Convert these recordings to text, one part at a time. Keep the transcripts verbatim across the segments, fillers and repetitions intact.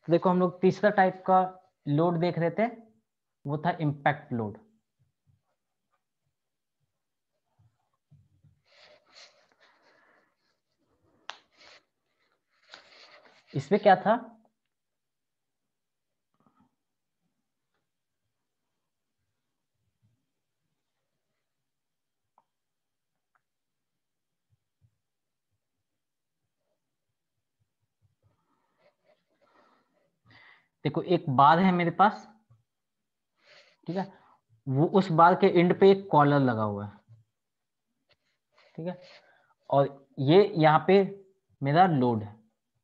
तो देखो हम लोग तीसरा टाइप का लोड देख रहे थे, वो था इम्पैक्ट लोड। इसमें क्या था, देखो एक बार है मेरे पास, ठीक है, वो उस बार के एंड पे एक कॉलर लगा हुआ है, ठीक है, और ये यहाँ पे मेरा लोड है।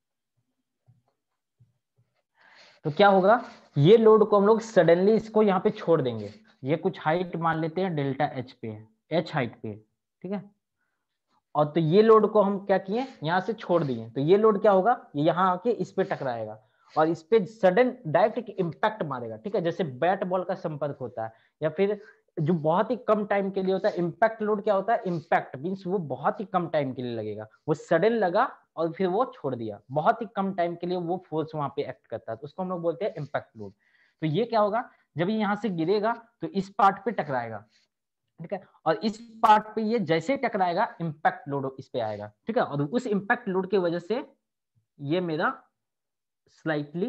तो क्या होगा, ये लोड को हम लोग सडनली इसको यहाँ पे छोड़ देंगे। ये कुछ हाइट मान लेते हैं डेल्टा एच पे है, एच हाइट पे है, ठीक है, और तो ये लोड को हम क्या किए, यहाँ से छोड़ दिए। तो ये लोड क्या होगा, ये यहाँ आके इस पे टकराएगा और इस पे सडन डायरेक्ट एक इम्पैक्ट मारेगा, ठीक है, जैसे बैट बॉल का संपर्क होता है, या फिर जो बहुत ही कम टाइम के लिए होता है। इम्पैक्ट लोड क्या होता है, इम्पैक्ट मींस वो बहुत ही कम टाइम के लिए लगेगा, वो सडन लगा और फिर वो छोड़ दिया, बहुत ही कम टाइम के लिए वो फोर्स वहां पे एक्ट करता है, तो उसको हम लोग बोलते हैं इम्पैक्ट लोड। तो ये क्या होगा, जब ये यहाँ से गिरेगा तो इस पार्ट पे टकराएगा, ठीक है, और इस पार्ट पे ये जैसे टकराएगा इम्पैक्ट लोड इस पे आएगा, ठीक है, और उस इम्पैक्ट लोड की वजह से ये मेरा स्लाइटली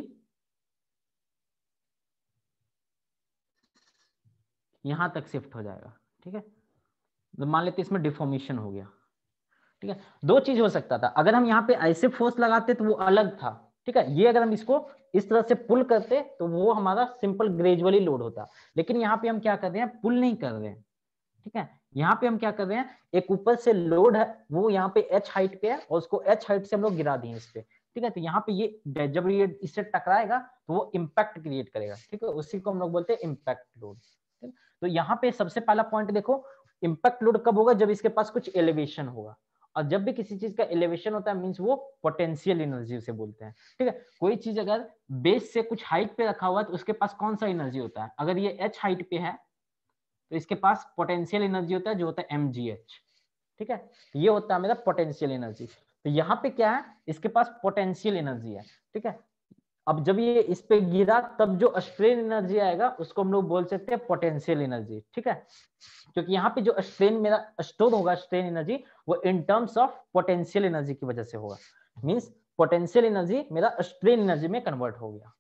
यहां तक शिफ्ट हो जाएगा, ठीक है। तो मान लेते इसमें डिफॉर्मेशन हो गया, ठीक है। दो चीज हो सकता था, अगर हम यहाँ पे ऐसे फोर्स लगाते तो वो अलग था, ठीक है, ये अगर हम इसको इस तरह से पुल करते तो वो हमारा सिंपल ग्रेजुअली लोड होता, लेकिन यहाँ पे हम क्या कर रहे हैं, पुल नहीं कर रहे हैं, ठीक है, यहाँ पे हम क्या कर रहे हैं, एक ऊपर से लोड है, वो यहाँ पे एच हाइट पे है और उसको एच हाइट से हम लोग गिरा दिए इस पे, ठीक है। तो यहाँ पे ये जब ये इससे टकराएगा तो वो इम्पैक्ट क्रिएट करेगा, ठीक है, उसी को हम लोग बोलते हैं इम्पैक्ट लोड। तो यहाँ पे सबसे पहला पॉइंट देखो, इम्पैक्ट लोड कब होगा, जब इसके पास कुछ एलिवेशन होगा, और जब भी किसी चीज का एलिवेशन होता है मींस वो पोटेंशियल एनर्जी उसे बोलते हैं, ठीक है। कोई चीज अगर बेस से कुछ हाइट पे रखा हुआ है तो उसके पास कौन सा एनर्जी होता है, अगर ये एच हाइट पे है तो इसके पास पोटेंशियल एनर्जी होता है जो होता है एम जी एच, ठीक है, ये होता है मेरा पोटेंशियल एनर्जी। तो यहाँ पे क्या है, इसके पास पोटेंशियल एनर्जी है, ठीक है। अब जब ये इस पे गिरा तब जो स्ट्रेन एनर्जी आएगा उसको हम लोग बोल सकते हैं पोटेंशियल एनर्जी, ठीक है, क्योंकि यहाँ पे जो स्ट्रेन मेरा स्टोर होगा स्ट्रेन एनर्जी वो in terms of potential energy की वजह से होगा, मींस पोटेंशियल एनर्जी मेरा स्ट्रेन एनर्जी में कन्वर्ट हो गया।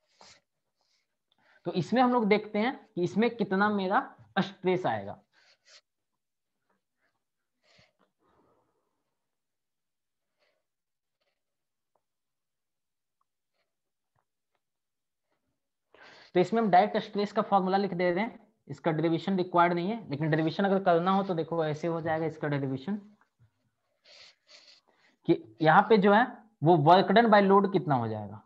तो इसमें हम लोग देखते हैं कि इसमें कितना मेरा स्ट्रेस आएगा। तो इसमें हम डायरेक्ट स्ट्रेस का फॉर्मूला लिख दे रहे हैं, इसका डेरिवेशन रिक्वायर्ड नहीं है, लेकिन डेरिवेशन अगर करना हो तो देखो ऐसे हो जाएगा इसका डेरिवेशन, कि यहाँ पे जो है वो वर्क डन बाय लोड कितना हो जाएगा,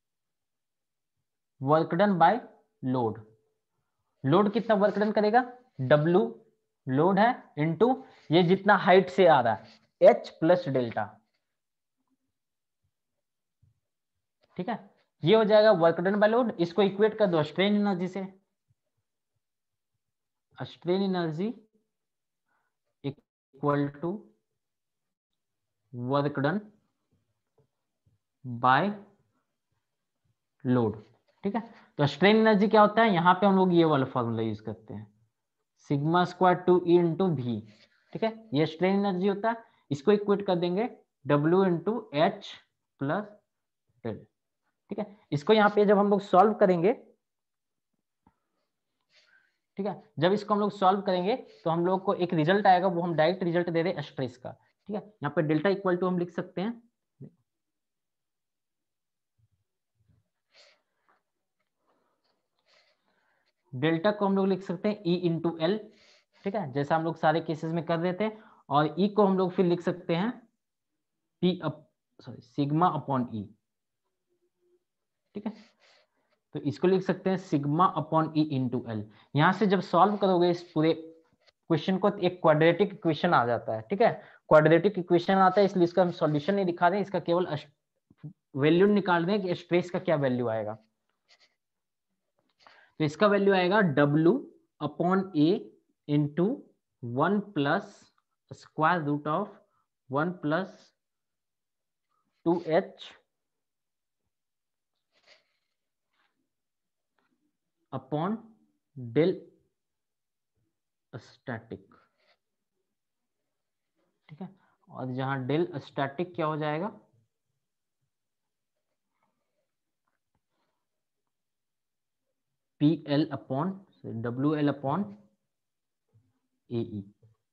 work done by load, load कितना वर्क डन करेगा, W लोड है इनटू ये जितना हाइट से आ रहा है H प्लस डेल्टा, ठीक है, ये हो जाएगा वर्क डन बाय लोड। इसको इक्वेट कर दो स्ट्रेन एनर्जी से, strain energy equal to work done by load, ठीक है। तो स्ट्रेन एनर्जी क्या होता है, यहां पे हम लोग ये वाला फॉर्मूला यूज करते हैं, sigma square two E into भी, ठीक है, ये स्ट्रेन एनर्जी होता है। इसको इक्वेट कर देंगे W into H plus del, ठीक है। इसको यहाँ पे जब हम लोग सॉल्व करेंगे, ठीक है, जब इसको हम लोग सॉल्व करेंगे तो हम लोग को एक रिजल्ट आएगा, वो हम डायरेक्ट रिजल्ट दे रहे हैं स्ट्रेस का, ठीक है। यहाँ पे डेल्टा इक्वल टू हम लिख सकते हैं, डेल्टा को हम लोग लिख सकते हैं E इंटू एल, ठीक है, जैसा हम लोग सारे केसेस में कर रहे थे, और E को हम लोग फिर लिख सकते हैं P up sorry sigma upon E, ठीक है। तो इसको लिख सकते हैं sigma upon E into L. यहां से जब सॉल्व करोगे इस पूरे क्वेश्चन को, एक क्वाड्रेटिक इक्वेशन आ जाता है, ठीक है, क्वाड्रेटिक इक्वेशन आता है, इसलिए इसका हम सॉल्यूशन नहीं दिखा रहे हैं, इसका केवल वैल्यू निकाल रहे हैं कि स्ट्रेस का क्या वैल्यू आएगा। तो इसका वैल्यू आएगा W upon A into one plus square root of one plus two H upon del static, ठीक है। और जहां डेल स्टैटिक क्या हो जाएगा, P L upon W L upon A E,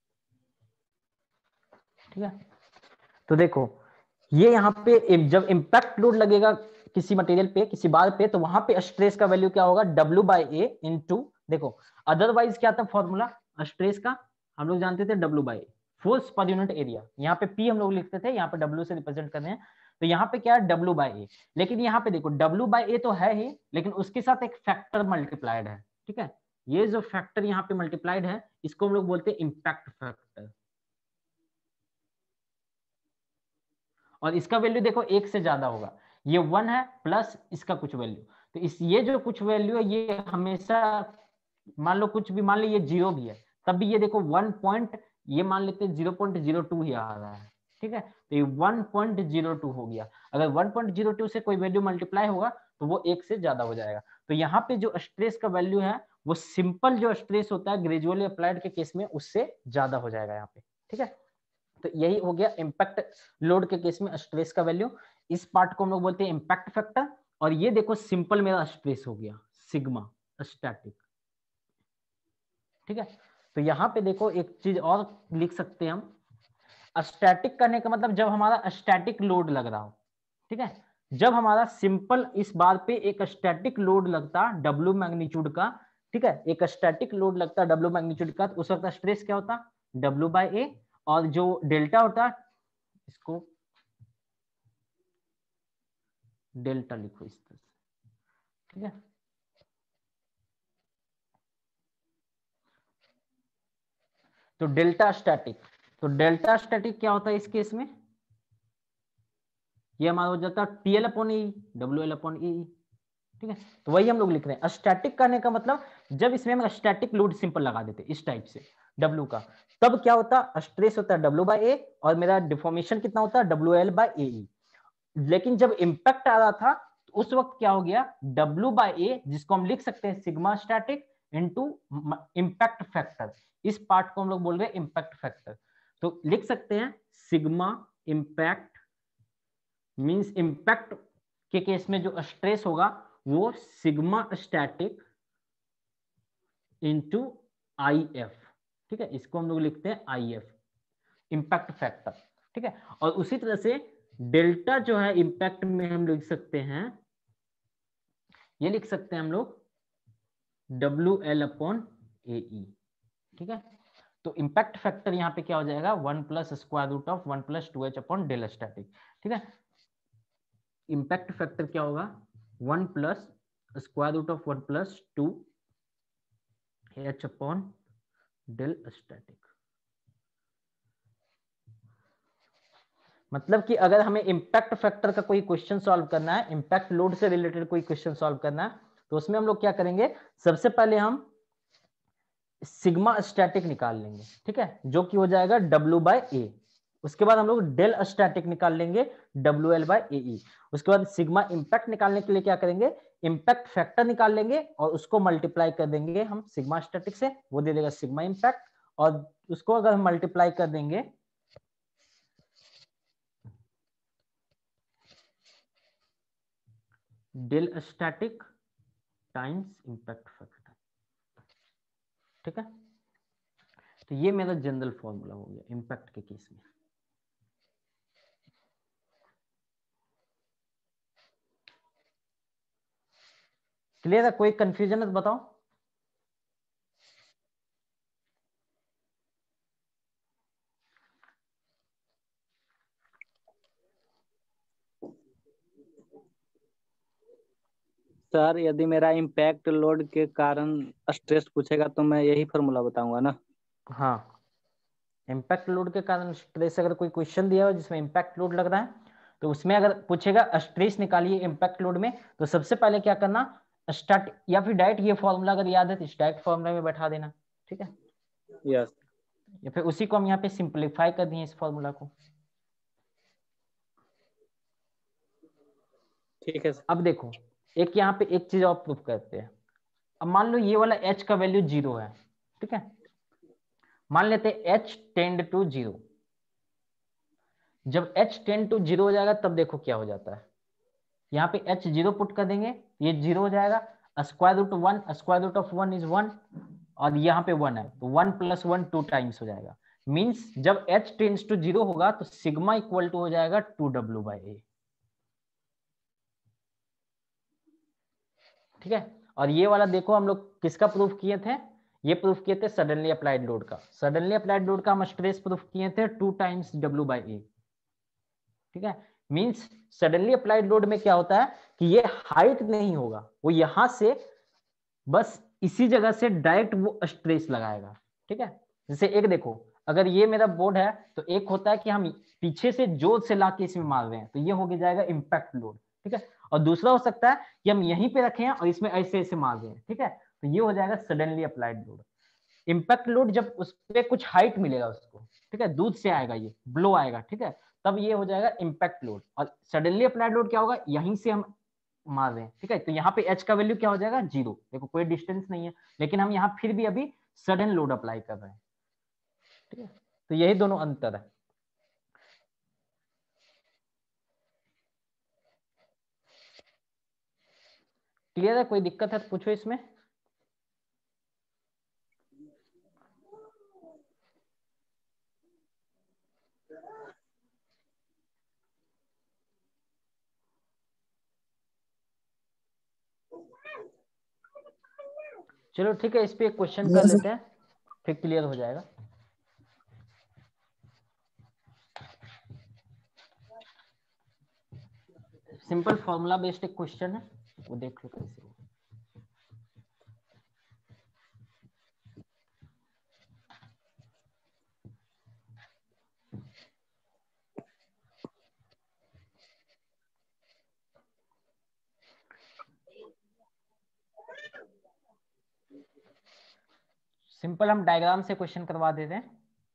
ठीक है। तो देखो ये यहाँ पे जब इम्पैक्ट लोड लगेगा किसी मटेरियल पे, किसी बार पे, तो वहां पे स्ट्रेस का वैल्यू क्या होगा, W बाई ए इंटू, देखो अदरवाइज क्या था फॉर्मूला स्ट्रेस का, हम लोग जानते थे W by force per unit area, यहाँ पे P हम लोग लिखते थे, यहाँ पे W से रिप्रेजेंट कर रहे हैं, तो यहाँ पे क्या है W बाई ए, लेकिन यहाँ पे देखो W बाई ए तो है ही, लेकिन उसके साथ एक फैक्टर मल्टीप्लाइड है, ठीक है। ये जो फैक्टर यहाँ पे मल्टीप्लाइड है, इसको हम लोग बोलते हैं इम्पैक्ट फैक्टर, और इसका वैल्यू देखो एक से ज्यादा होगा, ये वन है प्लस इसका कुछ वैल्यू, तो इस ये जो कुछ वैल्यू है ये हमेशा, मान लो कुछ भी, मान लो ये जीरो भी है, तब भी ये देखो वन पॉइंट, ये मान लेते हैं जीरो पॉइंट जीरो टू ही आ रहा है, ठीक है। तो ये वन पॉइंट जीरो टू हो गया, अगर वन पॉइंट जीरो टू से कोई वैल्यू मल्टीप्लाई होगा तो वो एक से ज्यादा हो जाएगा। तो यहाँ पे जो स्ट्रेस का वैल्यू है वो सिंपल जो स्ट्रेस होता है ग्रेजुअली अप्लाइड के केस में उससे ज्यादा हो जाएगा यहाँ पे, ठीक है। तो यही हो गया इम्पैक्ट लोड के केस में स्ट्रेस का वैल्यू, इस पार्ट को हम लोग बोलते हैं इम्पैक्ट फैक्टर। और ये देखो सिंपल मेरा स्ट्रेस हो गया सिग्मा स्टैटिक, ठीक है। तो यहाँ पे देखो एक चीज और लिख सकते हैं हम, स्टैटिक करने का मतलब जब हमारा स्टैटिक लोड लग रहा हो, ठीक है। जब हमारा सिंपल इस बार पे एक स्टैटिक लोड लगता डब्ल्यू मैग्नीट्यूड का, ठीक है, एक स्टैटिक लोड लगता डब्ल्यू मैग्नीट्यूड का, तो उस वक्त स्ट्रेस क्या होता डब्ल्यू बाई ए, और जो डेल्टा होता इसको डेल्टा लिखो इस तरह से, ठीक है। तो डेल्टा स्टैटिक, तो डेल्टा स्टैटिक क्या होता है इस केस में, ये हमारा हो जाता है T L upon E, W L upon E, ठीक है। तो वही हम लोग लिख रहे हैं स्टैटिक करने का मतलब, जब इसमें हम स्टैटिक लोड सिंपल लगा देते इस टाइप से W का, तब क्या होता स्ट्रेस होता है W बाई ए, और मेरा डिफॉर्मेशन कितना होता है डब्ल्यू एल बाई ए। लेकिन जब इंपैक्ट आ रहा था तो उस वक्त क्या हो गया W बाई ए, जिसको हम लिख सकते हैं sigma static into impact factor, इस पार्ट को हम लोग बोल रहे हैं इंपैक्ट फैक्टर। तो लिख सकते हैं सिग्मा इंपैक्ट मींस इंपैक्ट के केस में जो स्ट्रेस होगा वो sigma static into I F, ठीक है। इसको हम लोग लिखते हैं आई एफ इंपैक्ट फैक्टर, ठीक है। और उसी तरह से डेल्टा जो है इंपैक्ट में हम लिख सकते हैं, ये लिख सकते हैं हम लोग W L upon A E, ठीक है। तो इंपैक्ट फैक्टर यहाँ पे क्या हो जाएगा one plus square root of one plus two H upon del static, ठीक है। इंपैक्ट फैक्टर क्या होगा one plus square root of one plus two H upon del static. मतलब कि अगर हमें इंपैक्ट फैक्टर का कोई क्वेश्चन सॉल्व करना है, इंपैक्ट लोड से रिलेटेड कोई क्वेश्चन सॉल्व करना है, तो उसमें हम लोग क्या करेंगे, सबसे पहले हम सिग्मा स्टैटिक निकाल लेंगे, ठीक है, जो कि हो जाएगा डब्ल्यू बाई ए। उसके बाद हम लोग डेल स्टैटिक निकाल लेंगे डब्ल्यू एल बाई ए। उसके बाद सिग्मा इंपैक्ट निकालने के लिए क्या करेंगे, इंपैक्ट फैक्टर निकाल लेंगे और उसको मल्टीप्लाई कर देंगे हम सिग्मा स्टैटिक से, वो दे देगा सिग्मा इंपैक्ट, और उसको अगर हम मल्टीप्लाई कर देंगे del static times impact factor, ठीक है। तो ये मेरा जनरल फॉर्मूला हो गया इंपैक्ट के केस में। क्लियर है, कोई कंफ्यूजन है तो बताओ। सर यदि मेरा इम्पैक्ट लोड के कारण स्ट्रेस पूछेगा तो मैं यही फॉर्मूला बताऊंगा ना। हाँ, इम्पैक्ट लोड के कारण स्ट्रेस, अगर कोई क्वेश्चन दिया हो जिसमें इम्पैक्ट लोड लग रहा है तो उसमें अगर पूछेगा स्ट्रेस निकालिए इम्पैक्ट लोड में, तो सबसे पहले क्या करना स्टार्ट, या फिर डायरेक्ट ये फॉर्मूला अगर याद है तो डायरेक्ट फॉर्मूला में बैठा देना, ठीक है। यस। या फिर उसी को हम यहाँ पे सिंप्लीफाई कर दिए इस फॉर्मूला को। ठीक है सर। अब देखो एक यहाँ पे एक चीज और प्रूफ करते हैं, अब मान लो ये वाला h का वैल्यू जीरो है, ठीक है, मान लेते हैं h टेंड टू जीरो। जब h टेंड टू जीरो हो जाएगा तब देखो क्या हो जाता है, यहाँ पे h जीरो पुट कर देंगे, ये जीरो हो जाएगा, square root one, square root of one is one, और यहाँ पे वन है तो one plus one two times हो जाएगा। मीन्स जब h टेंड्स टू जीरो होगा तो सिग्मा इक्वल टू हो जाएगा टू डब्ल्यू बाई ए, ठीक है। और ये वाला देखो हम लोग किसका प्रूफ किए थे, ये प्रूफ किए थे सडनली अप्लाइड लोड का। सडनली अप्लाइड लोड का हम स्ट्रेस प्रूफ किए थे two times W by A, ठीक है। मींस सडनली अप्लाइड लोड में क्या होता है कि ये हाइट नहीं होगा, वो यहां से बस इसी जगह से डायरेक्ट वो स्ट्रेस लगाएगा, ठीक है। जैसे एक देखो, अगर ये मेरा बोर्ड है तो एक होता है कि हम पीछे से जोर से लाके इसमें मार रहे हैं तो ये हो जाएगा इम्पैक्ट लोड, ठीक है। और दूसरा हो सकता है कि हम यहीं पे रखे हैं और इसमें ऐसे ऐसे मार रहे हैं, ठीक है, तो ये हो जाएगा suddenly applied load. Impact load जब उस पर कुछ हाइट मिलेगा उसको, ठीक है, दूध से आएगा, ये ब्लो आएगा, ठीक है, तब ये हो जाएगा इम्पैक्ट लोड। और सडनली अप्लाइड लोड क्या होगा, यहीं से हम मार रहे हैं, ठीक है, तो यहाँ पे एच का वैल्यू क्या हो जाएगा, जीरो। देखो कोई डिस्टेंस नहीं है, लेकिन हम यहाँ फिर भी अभी सडन लोड अप्लाई कर रहे हैं, ठीक है, तो यही दोनों अंतर है। क्लियर है, कोई दिक्कत है तो पूछो इसमें। चलो ठीक है, इस पे एक क्वेश्चन कर लेते हैं फिर क्लियर हो जाएगा। सिंपल फॉर्मूला बेस्ड एक क्वेश्चन है, वो देख लो कैसे हो। सिंपल हम डायग्राम से क्वेश्चन करवा देते हैं।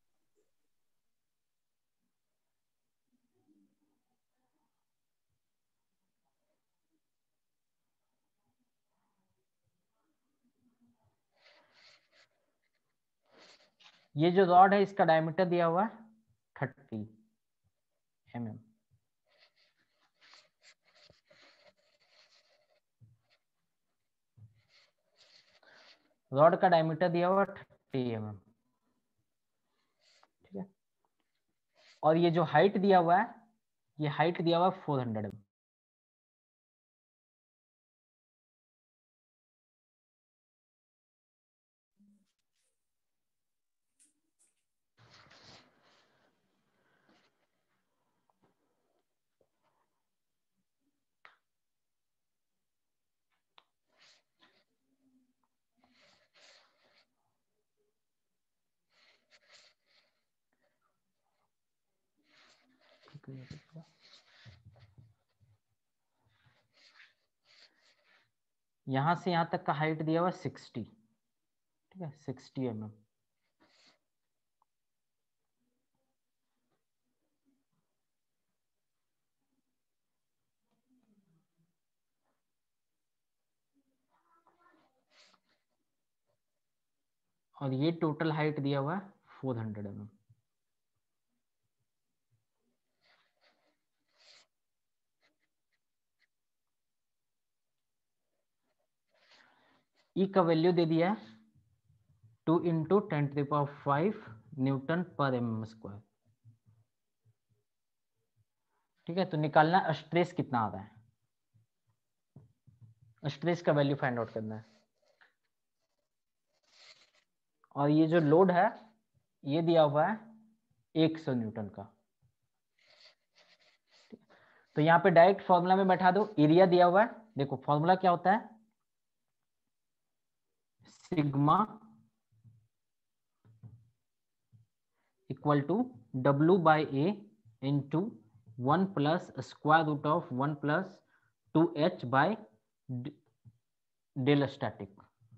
ये जो रॉड है इसका डायमीटर दिया हुआ है थर्टी एम एम, रॉड का डायमीटर दिया हुआ थर्टी एम एम, ठीक है। और ये जो हाइट दिया हुआ है, ये हाइट दिया हुआ है फोर हंड्रेड एम। यहां से यहां तक का हाइट दिया हुआ सिक्सटी, ठीक है, सिक्सटी एम एम। और ये टोटल हाइट दिया हुआ है four hundred M M. E का वैल्यू दे दिया है two into ten to the power five newton per M M square, ठीक है। तो निकालना स्ट्रेस कितना आ रहा है, स्ट्रेस का वैल्यू फाइंड आउट करना है। और ये जो लोड है ये दिया हुआ है एक सौ न्यूटन का। तो यहाँ पे डायरेक्ट फॉर्मूला में बैठा दो, एरिया दिया हुआ है, देखो फॉर्मूला क्या होता है, sigma equal to W by A into one plus square root of one plus two H by del static,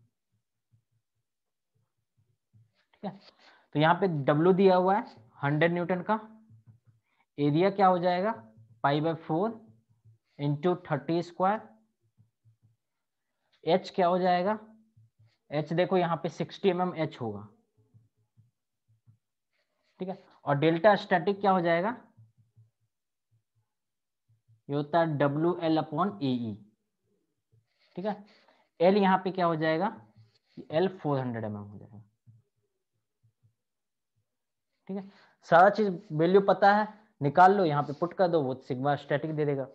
ठीक है। तो यहाँ पे W दिया हुआ है हंड्रेड न्यूटन का, एरिया क्या हो जाएगा pi by four into thirty square, H क्या हो जाएगा एच देखो यहाँ पे सिक्सटी एम एम एच होगा, ठीक है। और डेल्टा स्टैटिक क्या हो जाएगा, ये होता है W L upon A E, ठीक है। एल यहाँ पे क्या हो जाएगा, L four hundred M M हो जाएगा, ठीक है। सारा चीज वैल्यू पता है, निकाल लो, यहाँ पे पुट कर दो, वो सिग्मा स्टैटिक दे देगा।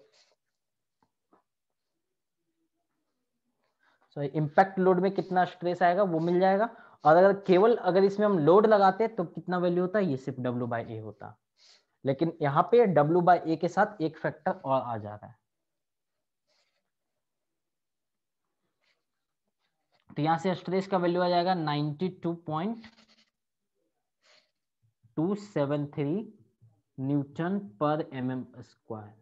सो इम्पैक्ट लोड में कितना स्ट्रेस आएगा वो मिल जाएगा। और अगर केवल अगर इसमें हम लोड लगाते तो कितना वैल्यू होता है, ये सिर्फ डब्ल्यू बाई ए होता, लेकिन यहाँ पे डब्ल्यू बाई ए के साथ एक फैक्टर और आ जा रहा है। तो यहां से स्ट्रेस का वैल्यू आ जाएगा ninety two point two seven three newton per M M square.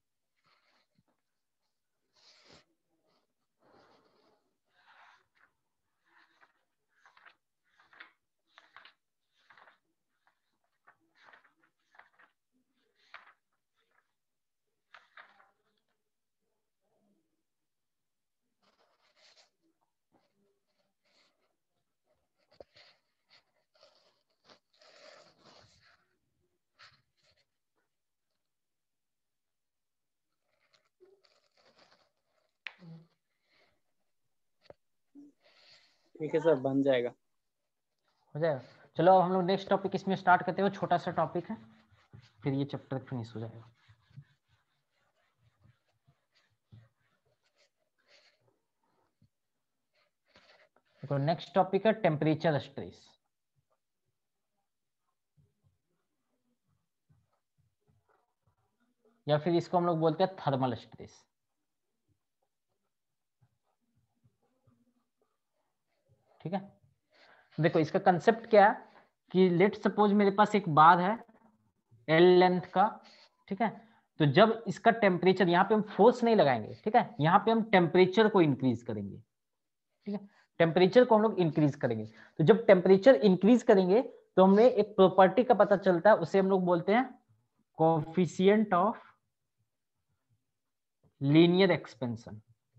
ठीक है सर, बन जाएगा। हो जाएगा। चलो अब हम लोग नेक्स्ट टॉपिक इसमें स्टार्ट करते हैं, छोटा सा टॉपिक है, फिर ये चैप्टर फिनिश हो जाएगा। देखो नेक्स्ट टॉपिक है टेम्परेचर स्ट्रेस। या फिर इसको हम लोग बोलते हैं थर्मल स्ट्रेस। ठीक है, देखो इसका कंसेप्ट क्या है कि लेट सपोज मेरे पास एक बार है एल लेंथ का, ठीक है। तो जब इसका टेम्परेचर, यहाँ पे हम फोर्स नहीं लगाएंगे, ठीक है, यहाँ पे हम टेम्परेचर को इंक्रीज करेंगे, ठीक है। टेम्परेचर को हम लोग इंक्रीज करेंगे। तो जब टेम्परेचर इंक्रीज करेंगे तो हमें एक प्रॉपर्टी का पता चलता है, उसे हम लोग बोलते हैं कोएफिशिएंट ऑफ लीनियर एक्सपेंशन।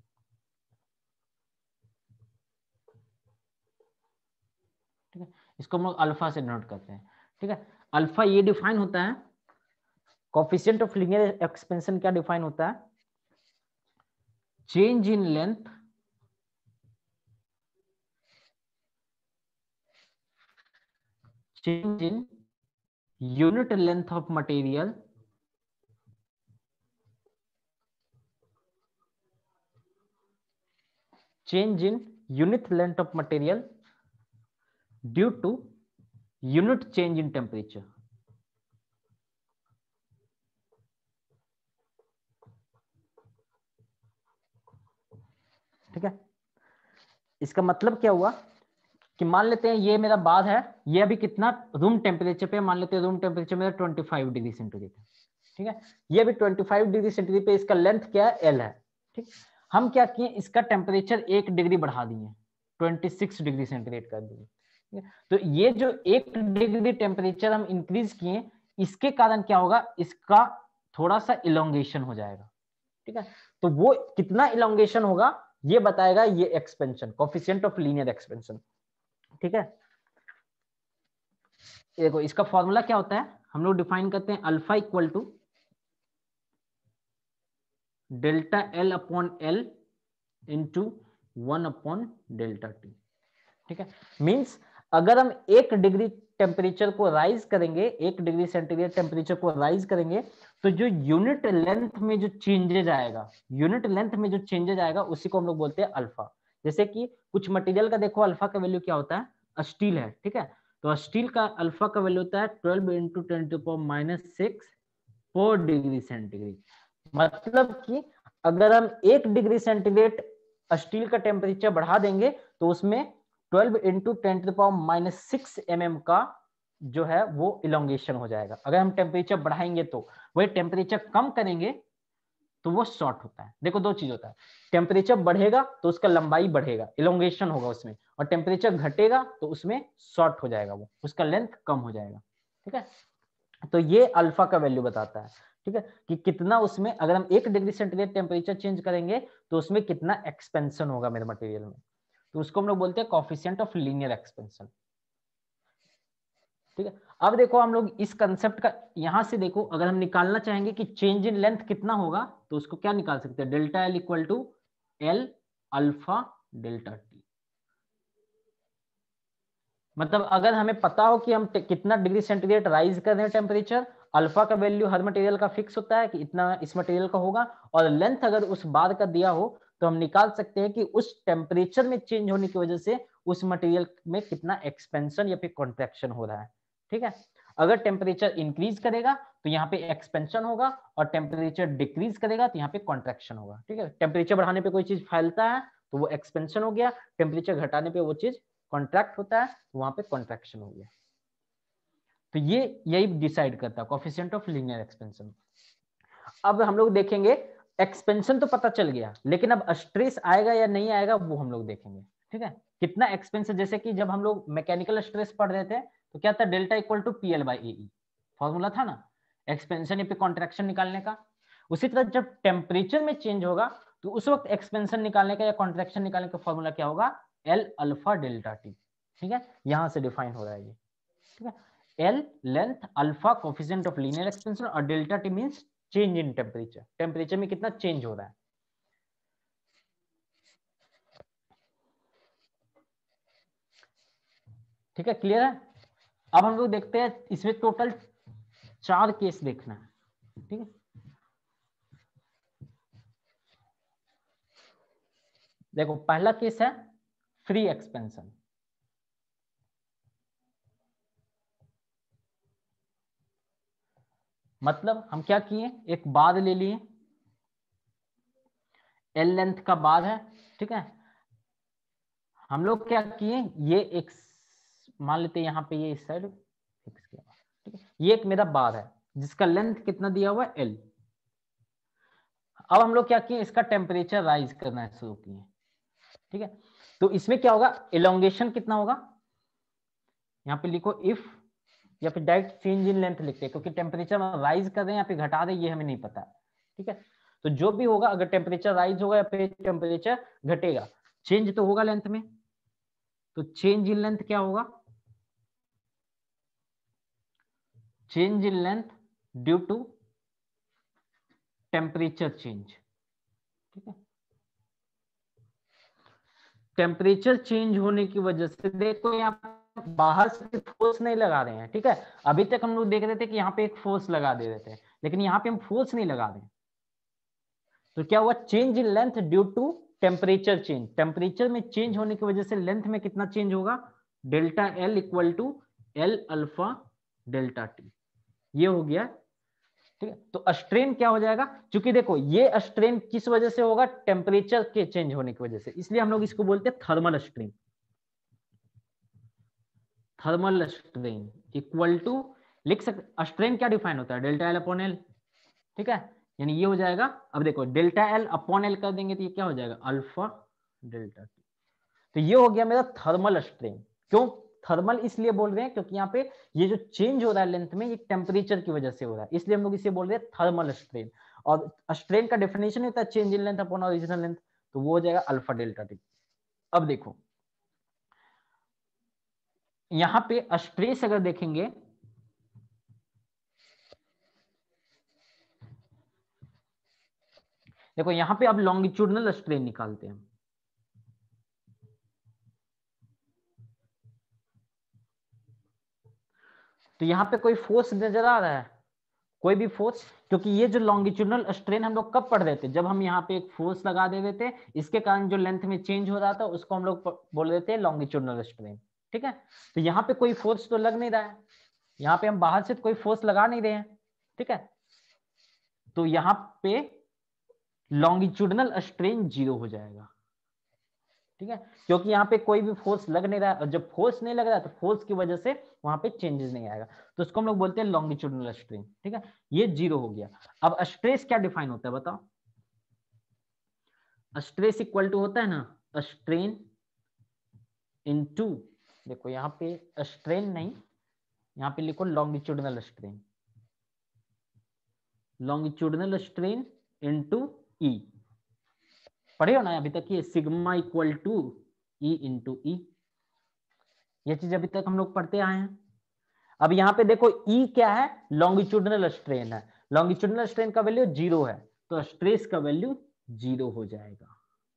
ठीक है, इसको हम लोग अल्फा से नोट करते हैं, ठीक है। अल्फा ये डिफाइन होता है, कोएफिशिएंट ऑफ लीनियर एक्सपेंशन क्या डिफाइन होता है, change in length change in unit length of material change in unit length of material due to unit change in temperature। ठीक है, इसका मतलब क्या हुआ कि मान लेते हैं ये मेरा बार है, ये अभी कितना रूम टेम्परेचर पे, मान लेते हैं रूम टेम्परेचर मेरा पच्चीस डिग्री सेंटीग्रेड है, ठीक है। ये अभी पच्चीस डिग्री सेंटीग्रेड पे, इसका लेंथ क्या है, एल है, ठीक। हम क्या किए, इसका टेम्परेचर एक डिग्री बढ़ा दिए, छब्बीस डिग्री सेंटीग्रेड कर दिए। तो ये जो एक डिग्री टेम्परेचर हम इंक्रीज किए, इसके कारण क्या होगा, इसका थोड़ा सा इलोंगेशन हो जाएगा, ठीक है। तो वो कितना इलोंगेशन होगा ये बताएगा ये expansion, coefficient of linear expansion, ठीक है। देखो इसका फॉर्मूला क्या होता है, हम लोग डिफाइन करते हैं alpha equal to delta L upon L into one upon delta T, ठीक है। मींस अगर हम एक डिग्री टेम्परेचर को राइज करेंगे, एक डिग्री सेंटीग्रेड टेम्परेचर को राइज करेंगे, तो जो यूनिट लेंथ में जो चेंजेज आएगा, यूनिट लेंथ में जो चेंजेज आएगा उसी को हम लोग बोलते हैं अल्फा। जैसे कि कुछ मटेरियल का देखो अल्फा का वैल्यू क्या होता है, स्टील है, ठीक है। तो स्टील का अल्फा का वैल्यू होता है twelve into ten to power minus six four degree centigrade. मतलब कि अगर हम एक डिग्री सेंटीग्रेड स्टील का टेम्परेचर बढ़ा देंगे तो उसमें twelve into ten to power minus six M M का जो है वो इलोंगेशन हो जाएगा। अगर हम टेम्परेचर बढ़ाएंगे तो, वही टेम्परेचर कम करेंगे तो वो शॉर्ट होता है। देखो दो चीज होता है, टेम्परेचर बढ़ेगा तो उसका लंबाई बढ़ेगा, इलोंगेशन होगा उसमें, और टेम्परेचर घटेगा तो उसमें शॉर्ट हो जाएगा, वो उसका लेंथ कम हो जाएगा, ठीक है। तो ये अल्फा का वैल्यू बताता है, ठीक है, कि कितना उसमें, अगर हम एक डिग्री सेंटीग्रेड टेम्परेचर चेंज करेंगे तो उसमें कितना एक्सपेंशन होगा मेरे मटेरियल में। तो उसको हम लोग बोलते हैं कोफिशिएंट ऑफ लीनियर एक्सपेंशन। ठीक है, अब देखो हम लोग इस कंसेप्ट का यहां से देखो, अगर हम निकालना चाहेंगे कि चेंज इन लेंथ कितना होगा तो उसको क्या निकाल सकते हैं, delta L equal to L alpha delta T. मतलब अगर हमें पता हो कि हम कितना डिग्री सेंटीग्रेड राइज कर रहे हैं टेम्परेचर, अल्फा का वैल्यू हर मटेरियल का फिक्स होता है कि इतना इस मटेरियल का होगा, और लेंथ अगर उस बार का दिया हो तो हम निकाल सकते हैं कि उस टेम्परेचर में चेंज होने की वजह से उस मटेरियल में कितना एक्सपेंशन या फिर कॉन्ट्रैक्शन हो रहा है। ठीक है, अगर टेम्परेचर इंक्रीज करेगा तो यहाँ पे एक्सपेंशन होगा, और टेम्परेचर डिक्रीज करेगा तो यहाँ पे कॉन्ट्रैक्शन होगा। ठीक है, टेम्परेचर बढ़ाने पे कोई चीज फैलता है तो वो एक्सपेंशन हो गया, टेम्परेचर घटाने पे वो चीज कॉन्ट्रैक्ट होता है तो वहां पे कॉन्ट्रैक्शन हो गया। तो ये यही डिसाइड करता है कोफिशिएंट ऑफ लीनियर एक्सपेंशन। अब हम लोग देखेंगे, एक्सपेंशन तो पता चल गया, लेकिन अब स्ट्रेस आएगा या नहीं आएगा वो हम लोग देखेंगे। ठीक है, कितना एक्सपेंशन, जैसे कि जब हम लोग मैकेनिकल स्ट्रेस पढ़ रहे थे तो क्या था, delta equal to P L by A E formula था ना एक्सपेंशन या फिर कॉन्ट्रैक्शन निकालने का। उसी तरह जब टेम्परेचर में चेंज होगा तो उस वक्त एक्सपेंशन निकालने का या कॉन्ट्रैक्शन निकालने का फॉर्मूला क्या होगा, एल अल्फा डेल्टा टी। ठीक है, यहां से डिफाइन हो रहा है ये। ठीक है, L length, alpha coefficient of linear expansion, और delta T means change in temperature, temperature में कितना चेंज हो रहा है। ठीक है, क्लियर है। अब हम लोग देखते हैं, इसमें टोटल चार केस देखना है। ठीक है, देखो पहला केस है फ्री एक्सपेंशन। मतलब हम क्या किए, एक बार ले लिए, एल लेंथ का बार है। ठीक है, हम लोग क्या किए, ये एक मान लेते हैं, यहाँ पे ये इस साइड फिक्स किया। ठीक है, ये एक मेरा बार है जिसका लेंथ कितना दिया हुआ है, एल। अब हम लोग क्या किए, इसका टेम्परेचर राइज करना शुरू किए। ठीक है, तो इसमें क्या होगा, इलोंगेशन कितना होगा, यहाँ पे लिखो इफ, या फिर डायरेक्ट चेंज इन लेंथ लिखते हैं, क्योंकि टेम्परेचर राइज कर रहे हैं या फिर घटा रहे हैं ये हमें नहीं पता है। ठीक है, तो जो भी होगा, अगर टेम्परेचर राइज होगा या फिर टेम्परेचर घटेगा, चेंज तो होगा लेंथ में। तो चेंज इन लेंथ क्या होगा, change in length due to temperature change. ठीक है, टेम्परेचर चेंज होने की वजह से, देखो यहाँ बाहर से फोर्स नहीं लगा रहे हैं। ठीक है, अभी तक हम लोग देख रहे थे कि यहाँ पे एक फोर्स लगा दे रहे थे, लेकिन यहाँ पे हम फोर्स नहीं लगा रहे हैं। तो क्या हुआ, change in length due to temperature change, temperature में चेंज होने की वजह से लेंथ में कितना चेंज होगा, delta L equal to L alpha delta T, ये हो गया। ठीक है, तो स्ट्रेन क्या हो जाएगा, क्योंकि देखो ये स्ट्रेन किस वजह से होगा, टेम्परेचर के चेंज होने की वजह से, इसलिए हम लोग इसको बोलते हैं thermal strain. Thermal strain equal to, लिख सकते, स्ट्रेन क्या डिफाइन होता है, डेल्टा एल अपॉन एल। ठीक है, यानी ये हो जाएगा, अब देखो डेल्टा एल अपॉन एल कर देंगे तो ये क्या हो जाएगा, अल्फा डेल्टा टी। तो ये हो गया मेरा थर्मल स्ट्रेन। क्यों थर्मल इसलिए बोल रहे हैं, क्योंकि यहाँ पे ये जो चेंज हो रहा है लेंथ में, ये टेम्परेचर की वजह से हो रहा है, इसलिए हम लोग इसे बोल रहे हैं थर्मल स्ट्रेन। और स्ट्रेन का डेफिनेशन होता है change in length upon original length, तो वो हो जाएगा अल्फा डेल्टा टी। अब देखो यहाँ पे स्ट्रेस अगर देखेंगे, देखो यहाँ पे अब लॉन्गिट्यूडनल स्ट्रेन निकालते हैं। तो यहाँ पे कोई फोर्स नजर आ रहा है, कोई भी फोर्स, क्योंकि ये जो लॉन्गिट्यूडनल स्ट्रेन हम लोग कब पढ़ रहे थे, जब हम यहाँ पे एक फोर्स लगा दे रहे थे, इसके कारण जो लेंथ में चेंज हो रहा था उसको हम लोग बोल रहे थे लॉन्गिट्यूडनल स्ट्रेन। ठीक है, तो यहाँ पे कोई फोर्स तो लग नहीं रहा है, यहाँ पे हम बाहर से कोई फोर्स लगा नहीं रहे हैं। ठीक है, तो यहाँ पे लॉन्गिट्यूडनल स्ट्रेन जीरो हो जाएगा। ठीक है, क्योंकि यहाँ पे कोई भी फोर्स लग नहीं रहा है, और जब फोर्स नहीं लग रहा है तो फोर्स की वजह से वहां पे चेंजेस नहीं आएगा, तो उसको हम लोग बोलते हैं लॉन्गिट्यूडनल स्ट्रेन। ठीक है, ये जीरो हो गया। अब स्ट्रेस क्या डिफाइन होता है बताओ, स्ट्रेस इक्वल टू होता है ना स्ट्रेन इनटू, देखो यहाँ पे स्ट्रेन नहीं, यहाँ पे लिखो longitudinal strain, longitudinal strain into E, पढ़े हो ना अभी तक, ये sigma equal to E into E. ये चीज अभी तक हम लोग पढ़ते आए हैं। अब यहाँ पे देखो ई क्या है, लॉन्गिट्यूडनल स्ट्रेन है, लॉन्गिट्यूडनल स्ट्रेन का वैल्यू जीरो है, तो स्ट्रेस का वैल्यू जीरो हो जाएगा।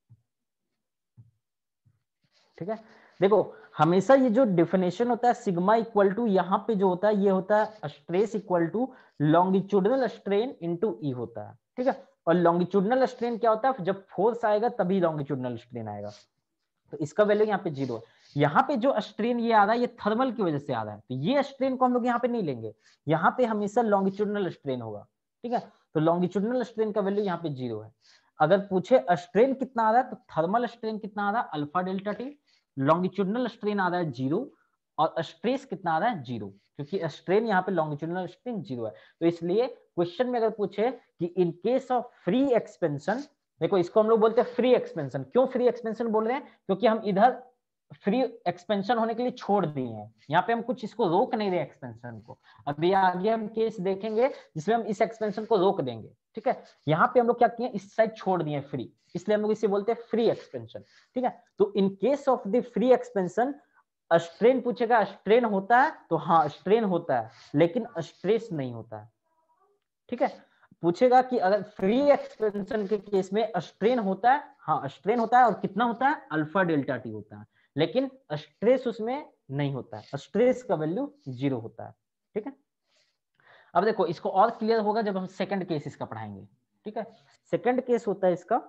ठीक है, देखो हमेशा ये जो डिफिनेशन होता है सिग्मा इक्वल टू, यहाँ पे जो होता है ये होता है stress equal to longitudinal strain into E होता है। ठीक है, और लॉन्गिट्यूडनल स्ट्रेन क्या होता है, जब फोर्स आएगा तभी लॉन्गिट्यूडनल स्ट्रेन आएगा, तो इसका वैल्यू यहाँ पे जीरो है। यहाँ पे जो स्ट्रेन ये आ रहा है ये थर्मल की वजह से आ रहा है, तो ये स्ट्रेन को हम लोग यहाँ पे नहीं लेंगे, यहाँ पे हमेशा लॉन्गिट्यूडनल स्ट्रेन होगा। ठीक है, तो लॉन्गिट्यूडनल स्ट्रेन का वैल्यू यहाँ पे जीरो है। अगर पूछे स्ट्रेन कितना आ रहा है, तो थर्मल स्ट्रेन कितना आ रहा है, alpha delta T, longitudinal strain आ रहा है जीरो, और स्ट्रेस कितना आ रहा है, जीरो, क्योंकि स्ट्रेन यहाँ पे लॉन्गिट्यूडनल स्ट्रेन जीरो है। तो इसलिए क्वेश्चन में अगर पूछे कि in case of free expansion, देखो इसको हम लोग बोलते हैं फ्री एक्सपेंशन। क्यों फ्री एक्सपेंशन बोल रहे हैं, क्योंकि हम इधर फ्री एक्सपेंशन होने के लिए छोड़ दिए हैं, यहाँ पे हम कुछ इसको रोक नहीं रहे एक्सपेंशन को। अभी आगे हम केस देखेंगे जिसमें हम इस एक्सपेंशन को रोक देंगे। ठीक है, यहाँ पे हम लोग क्या किए, इस साइड छोड़ दिए फ्री, इसलिए हम लोग इसे बोलते हैं फ्री एक्सपेंशन। ठीक है, तो in case of the free expansion strain पूछेगा, स्ट्रेन होता है, तो हाँ स्ट्रेन होता है, लेकिन स्ट्रेस नहीं होता है। ठीक है, पूछेगा कि अगर फ्री एक्सपेंशन के केस में स्ट्रेन होता है, हाँ स्ट्रेन होता है, और कितना होता है, अल्फा डेल्टा टी होता है, लेकिन स्ट्रेस उसमें नहीं होता है, स्ट्रेस का वैल्यू जीरो होता है। ठीक है, अब देखो इसको और क्लियर होगा जब हम सेकंड केस इसका पढ़ाएंगे। ठीक है, सेकंड केस होता है इसका,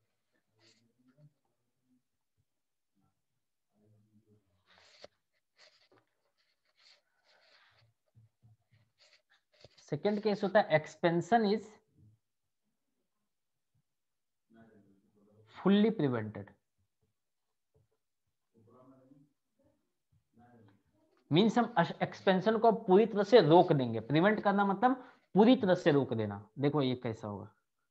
सेकंड केस होता है expansion is fully prevented. Means हम एक्सपेंशन को पूरी तरह से रोक देंगे, प्रिवेंट करना मतलब पूरी तरह से रोक देना। देखो ये कैसा होगा,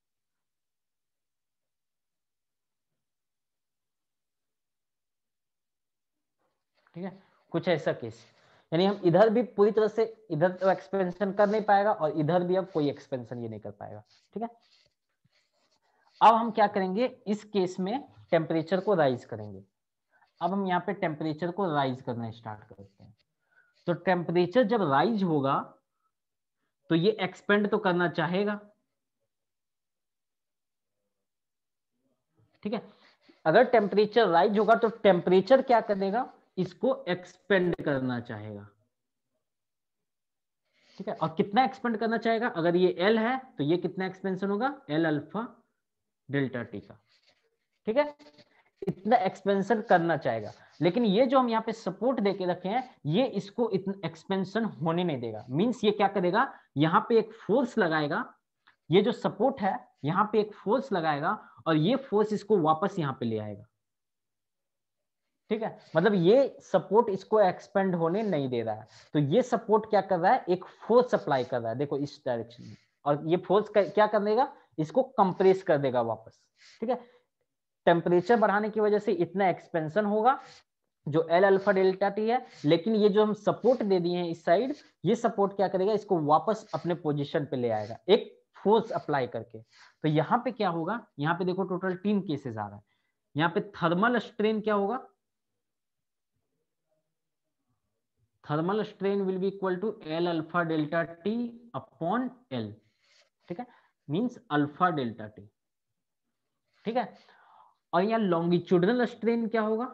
ठीक है, कुछ ऐसा केस, यानी हम इधर भी पूरी तरह से, इधर तो एक्सपेंशन कर नहीं पाएगा और इधर भी अब कोई एक्सपेंशन ये नहीं कर पाएगा। ठीक है, अब हम क्या करेंगे, इस केस में टेम्परेचर को राइज करेंगे। अब हम यहाँ पे टेम्परेचर को राइज करना स्टार्ट करते हैं। तो टेम्परेचर जब राइज होगा तो ये एक्सपेंड तो करना चाहेगा। ठीक है, अगर टेम्परेचर राइज होगा तो टेम्परेचर क्या करेगा, इसको एक्सपेंड करना चाहेगा। ठीक है, और कितना एक्सपेंड करना चाहेगा, अगर ये एल है तो ये कितना एक्सपेंशन होगा, एल अल्फा डेल्टा टी का। ठीक है, इतना एक्सपेंशन करना चाहेगा, लेकिन ये जो हम यहाँ पे सपोर्ट देके रखे हैं ये इसको इतना एक्सपेंशन होने नहीं देगा। मींस ये क्या करेगा, यहाँ पे एक फोर्स लगाएगा, ये जो सपोर्ट है यहाँ पे एक फोर्स लगाएगा और ये फोर्स इसको वापस यहाँ पे ले आएगा। ठीक है, मतलब ये सपोर्ट इसको एक्सपेंड होने नहीं दे रहा है, तो ये सपोर्ट क्या कर रहा है, एक फोर्स अप्लाई कर रहा है, देखो इस डायरेक्शन में, और ये फोर्स क्या कर देगा, इसको कंप्रेस कर देगा वापस। ठीक है, टेम्परेचर बढ़ाने की वजह से इतना एक्सपेंशन होगा जो एल अल्फा डेल्टा टी है, लेकिन ये जो हम सपोर्ट दे दिए हैं इस साइड, ये सपोर्ट क्या करेगा, इसको वापस अपने पोजीशन पे ले आएगा एक फोर्स अप्लाई करके। तो यहाँ पे क्या होगा, यहाँ पे देखो टोटल तीन केसेस आ रहा है। यहाँ पे थर्मल स्ट्रेन क्या होगा, thermal strain will be equal to L alpha delta T upon L. ठीक है, मींस अल्फा डेल्टा टी। ठीक है, और यहाँ लॉन्गिट्यूडनल स्ट्रेन क्या होगा,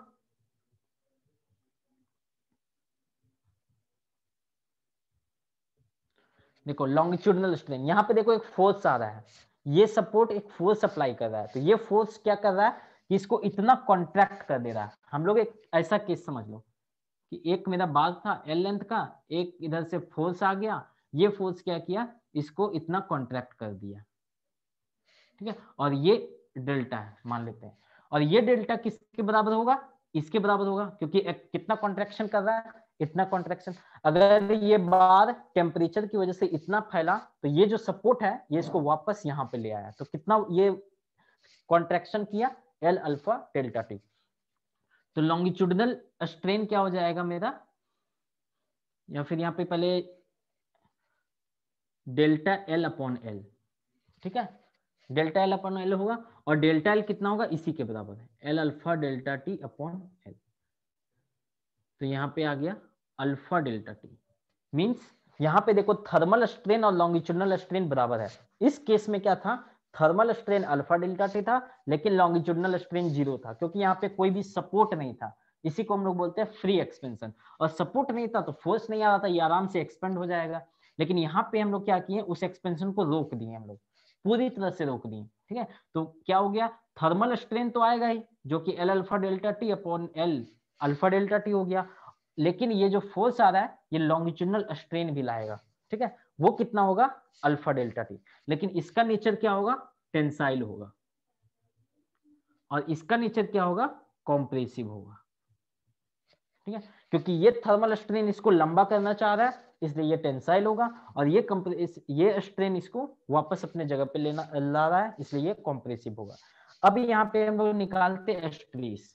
देखो लॉन्गिट्यूडनल स्ट्रेन, यहाँ पे देखो एक फोर्स आ रहा है, ये सपोर्ट एक फोर्स अप्लाई कर रहा है, तो ये फोर्स क्या कर रहा है कि इसको इतना कॉन्ट्रैक्ट कर दे रहा है। हम लोग एक ऐसा केस समझ लो कि एक मेरा बाल था एल लेंथ का, एक इधर से फोर्स आ गया, ये फोर्स क्या किया, इसको इतना कॉन्ट्रैक्ट कर दिया। ठीक है, और ये डेल्टा है मान लेते हैं, और ये डेल्टा किसके बराबर होगा, इसके बराबर होगा, क्योंकि एक कितना कॉन्ट्रैक्शन कर रहा है, इतना कॉन्ट्रैक्शन। अगर ये बार टेम्परेचर की वजह से इतना फैला तो ये जो सपोर्ट है ये इसको वापस यहाँ पे ले आया, तो कितना ये कॉन्ट्रैक्शन किया, एल अल्फा डेल्टा टी। तो लॉन्गिट्यूडनल स्ट्रेन क्या हो जाएगा मेरा, या फिर यहाँ पे पहले डेल्टा एल अपॉन एल। ठीक है, डेल्टा एल अपॉन एल होगा, और डेल्टा एल कितना होगा, इसी के बराबर है, L alpha delta T upon L. तो यहाँ पे आ गया अल्फा डेल्टा टी, मीन्स यहाँ पे देखो थर्मल स्ट्रेन और लॉन्गिट्यूडनल स्ट्रेन बराबर है। इस केस में क्या था, thermal strain alpha delta T था, लेकिन लॉन्गिट्यूडनल स्ट्रेन जीरो था, क्योंकि यहाँ पे कोई भी सपोर्ट नहीं था। इसी को हम लोग बोलते हैं फ्री एक्सपेंशन, और सपोर्ट नहीं था तो फोर्स नहीं आ रहा था, ये आराम से एक्सपेंड हो जाएगा। लेकिन यहाँ पे हम लोग क्या किए, उस एक्सपेंशन को रोक दिए, हम लोग पूरी तरह से रोक दिए, ठीक है। तो क्या हो गया, थर्मल स्ट्रेन तो आएगा ही, जो कि L alpha delta T upon L alpha delta T हो गया, लेकिन ये जो फोर्स आ रहा है ये लॉन्गिट्यूडनल स्ट्रेन भी लाएगा, ठीक है। वो कितना होगा, अल्फा डेल्टा टी, लेकिन इसका नेचर क्या होगा, टेंसाइल होगा, और इसका नेचर क्या होगा, कॉम्प्रेसिव होगा, ठीक है। क्योंकि ये थर्मल स्ट्रेन इसको लंबा करना चाह रहा है, इसलिए ये टेंसाइल होगा, और ये इस, ये स्ट्रेन इसको वापस अपने जगह पे लेना ला रहा है, इसलिए ये कॉम्प्रेसिव होगा। अब यहाँ पे हम लोग निकालते हैं स्ट्रेस।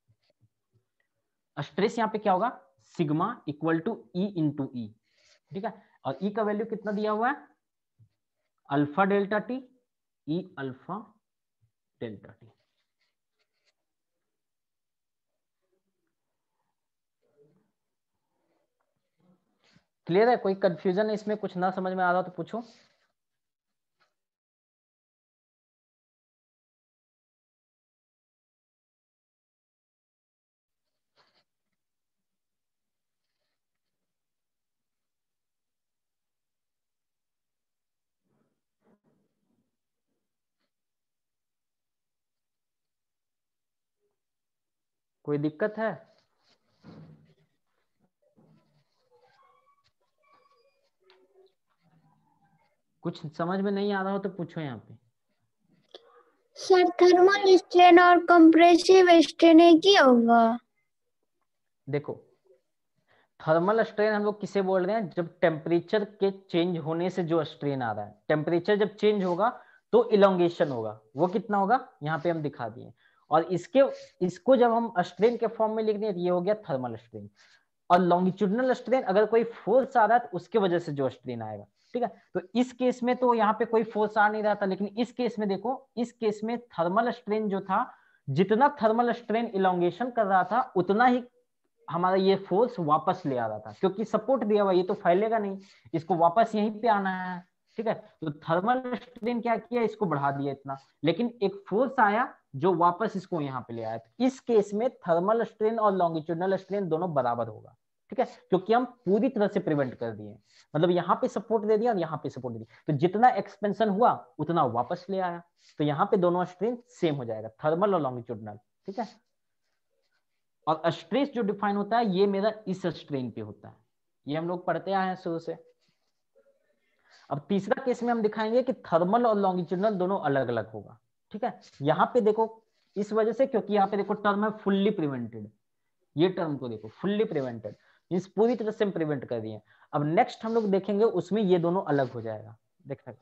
स्ट्रेस यहाँ पे क्या होगा, sigma equal to E into E, ठीक है। और ई का वैल्यू कितना दिया हुआ है, alpha delta T, E alpha delta T. Clear है, कोई कंफ्यूजन है इसमें, कुछ ना समझ में आ रहा तो पूछो। कोई दिक्कत है, कुछ समझ में नहीं आ रहा हो तो पूछो यहाँ पे। सर थर्मल स्ट्रेन और कंप्रेसिव स्ट्रेन एक ही होगा? देखो थर्मल स्ट्रेन हम लोग किसे बोल रहे हैं, जब टेम्परेचर के चेंज होने से जो स्ट्रेन आ रहा है, टेम्परेचर जब चेंज होगा तो इलोंगेशन होगा, वो कितना होगा यहाँ पे हम दिखा दिए। और इसके इसको जब हम स्ट्रेन के फॉर्म में लिख दें, ये हो गया थर्मल स्ट्रेन। और लॉन्गिट्यूडनल स्ट्रेन अगर कोई फोर्स आ रहा है तो उसके वजह से जो स्ट्रेन आएगा, ठीक है। तो इस केस में तो यहाँ पे कोई फोर्स आ नहीं रहा था, लेकिन इस केस में देखो, इस केस में थर्मल स्ट्रेन जो था, जितना थर्मल स्ट्रेन इलोंगेशन कर रहा था उतना ही हमारा ये फोर्स वापस ले आ रहा था, क्योंकि सपोर्ट दिया हुआ, ये तो फैलेगा नहीं, इसको वापस यहीं पे आना है, ठीक है। तो थर्मल स्ट्रेन क्या किया, इसको बढ़ा दिया इतना, लेकिन एक फोर्स आया जो वापस इसको यहाँ पे ले आया। तो इस केस में थर्मल स्ट्रेन और लॉन्गिट्यूडनल स्ट्रेन दोनों बराबर होगा, ठीक है, क्योंकि हम पूरी तरह से प्रिवेंट कर दिए, मतलब यहाँ पे सपोर्ट दे दिया और यहाँ पे सपोर्ट दे दिया, तो जितना एक्सपेंशन हुआ उतना वापस ले आया, तो यहाँ पे दोनों स्ट्रेन सेम हो जाएगा, थर्मल और लॉन्गिट्यूडनल, ठीक है। और स्ट्रेस जो डिफाइन होता है ये मेरा इस स्ट्रेन पे होता है, ये हम लोग पढ़ते आए हैं शुरू से। अब तीसरा केस में हम दिखाएंगे कि थर्मल और लॉन्गिट्यूडनल दोनों अलग अलग होगा, ठीक है। यहाँ पे देखो इस वजह से, क्योंकि यहाँ पे देखो टर्म है फुल्ली प्रिवेंटेड, ये टर्म को देखो फुल्ली प्रिवेंटेड, मींस पूरी तरह से हम प्रिवेंट कर दिए। अब नेक्स्ट हम लोग देखेंगे उसमें ये दोनों अलग हो जाएगा, देखना।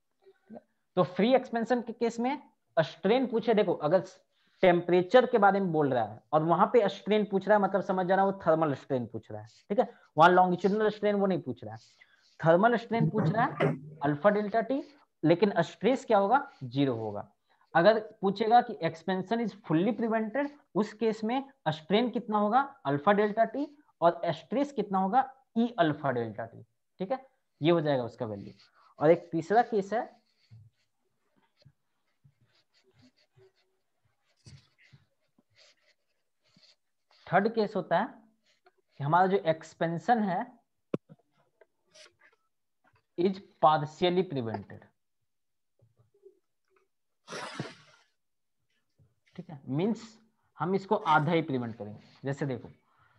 तो फ्री एक्सपेंशन के केस में स्ट्रेन पूछे, देखो अगर टेम्परेचर के बारे में बोल रहा है और वहां पे स्ट्रेन पूछ रहा है, मतलब समझ जाना वो थर्मल स्ट्रेन पूछ रहा है, ठीक है। वहां लॉन्गिट्यूडनल स्ट्रेन वो नहीं पूछ रहा है, थर्मल स्ट्रेन पूछ रहा है अल्फा डेल्टा टी, लेकिन स्ट्रेस क्या होगा, जीरो होगा। अगर पूछेगा कि एक्सपेंशन इज फुल्ली प्रिवेंटेड, उस केस में स्ट्रेन कितना होगा, अल्फा डेल्टा टी, और स्ट्रेस कितना होगा, ई अल्फा डेल्टा टी, ठीक है। ये हो जाएगा उसका वैल्यू। और एक तीसरा केस है, थर्ड केस होता है कि हमारा जो एक्सपेंशन है इज पार्शियली प्रिवेंटेड, ठीक है, मींस हम इसको आधा ही प्रिवेंट करेंगे। जैसे देखो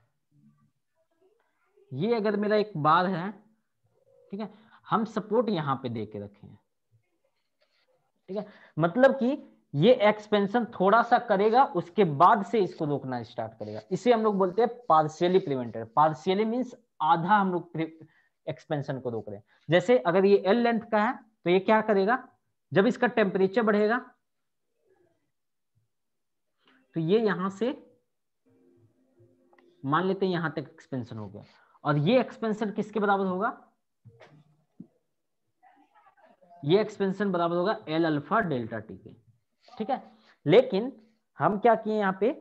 ये अगर मेरा एक बार है, ठीक है, हम सपोर्ट यहां पे दे के रखे हैं, ठीक है, मतलब कि ये एक्सपेंशन थोड़ा सा करेगा उसके बाद से इसको रोकना स्टार्ट करेगा, इसे हम लोग बोलते हैं पार्शियली प्रिवेंटेड। पार्शियली मींस आधा हम लोग एक्सपेंशन को रोक रहे हैं। जैसे अगर ये एल लेंथ का है तो ये क्या करेगा, जब इसका टेम्परेचर बढ़ेगा तो ये यहां से मान लेते हैं यहां तक एक्सपेंशन हो गया, और ये एक्सपेंशन किसके बराबर होगा, ये एक्सपेंशन बराबर होगा एल अल्फा डेल्टा टी के, ठीक है। लेकिन हम क्या किए यहाँ पे,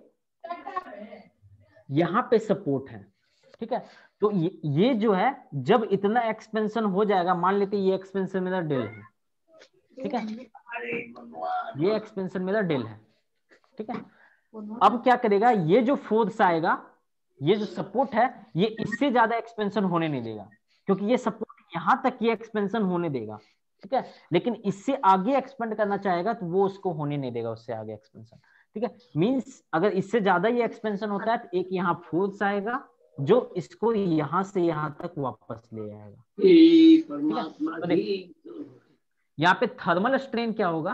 यहाँ पे सपोर्ट है, ठीक है। तो ये, ये जो है जब इतना एक्सपेंशन हो जाएगा, मान लेते ये एक्सपेंशन मेरा डेल है, ठीक है, ये एक्सपेंशन मेरा डेल है, ठीक है। अब क्या करेगा, ये जो फोर्स आएगा, ये जो सपोर्ट है, ये इससे ज्यादा एक्सपेंशन होने नहीं देगा, क्योंकि ये सपोर्ट यहां तक ये एक्सपेंशन होने देगा, ठीक है। लेकिन इससे आगे एक्सपेंड करना चाहेगा तो वो उसको होने नहीं देगा, उससे आगे एक्सपेंशन, ठीक है। मींस अगर इससे ज्यादा ये एक्सपेंशन होता है तो एक यहाँ फोर्स आएगा जो इसको यहां से यहां तक वापस ले आएगा, ठीक है। तो यहाँ पे थर्मल स्ट्रेन क्या होगा,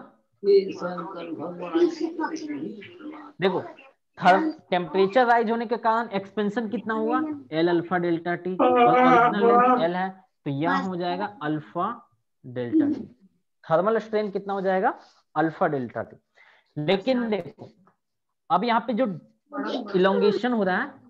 देखो टेम्परेचर राइज होने के कारण एक्सपेंशन कितना हुआ, एल अल्फा डेल्टा टी, और ओरिजिनल लेंथ एल है तो यह हो जाएगा alpha delta T. Thermal strain कितना हो जाएगा, अल्फा डेल्टा टी। लेकिन देखो अब यहाँ पे जो इलोंगेशन हो रहा है,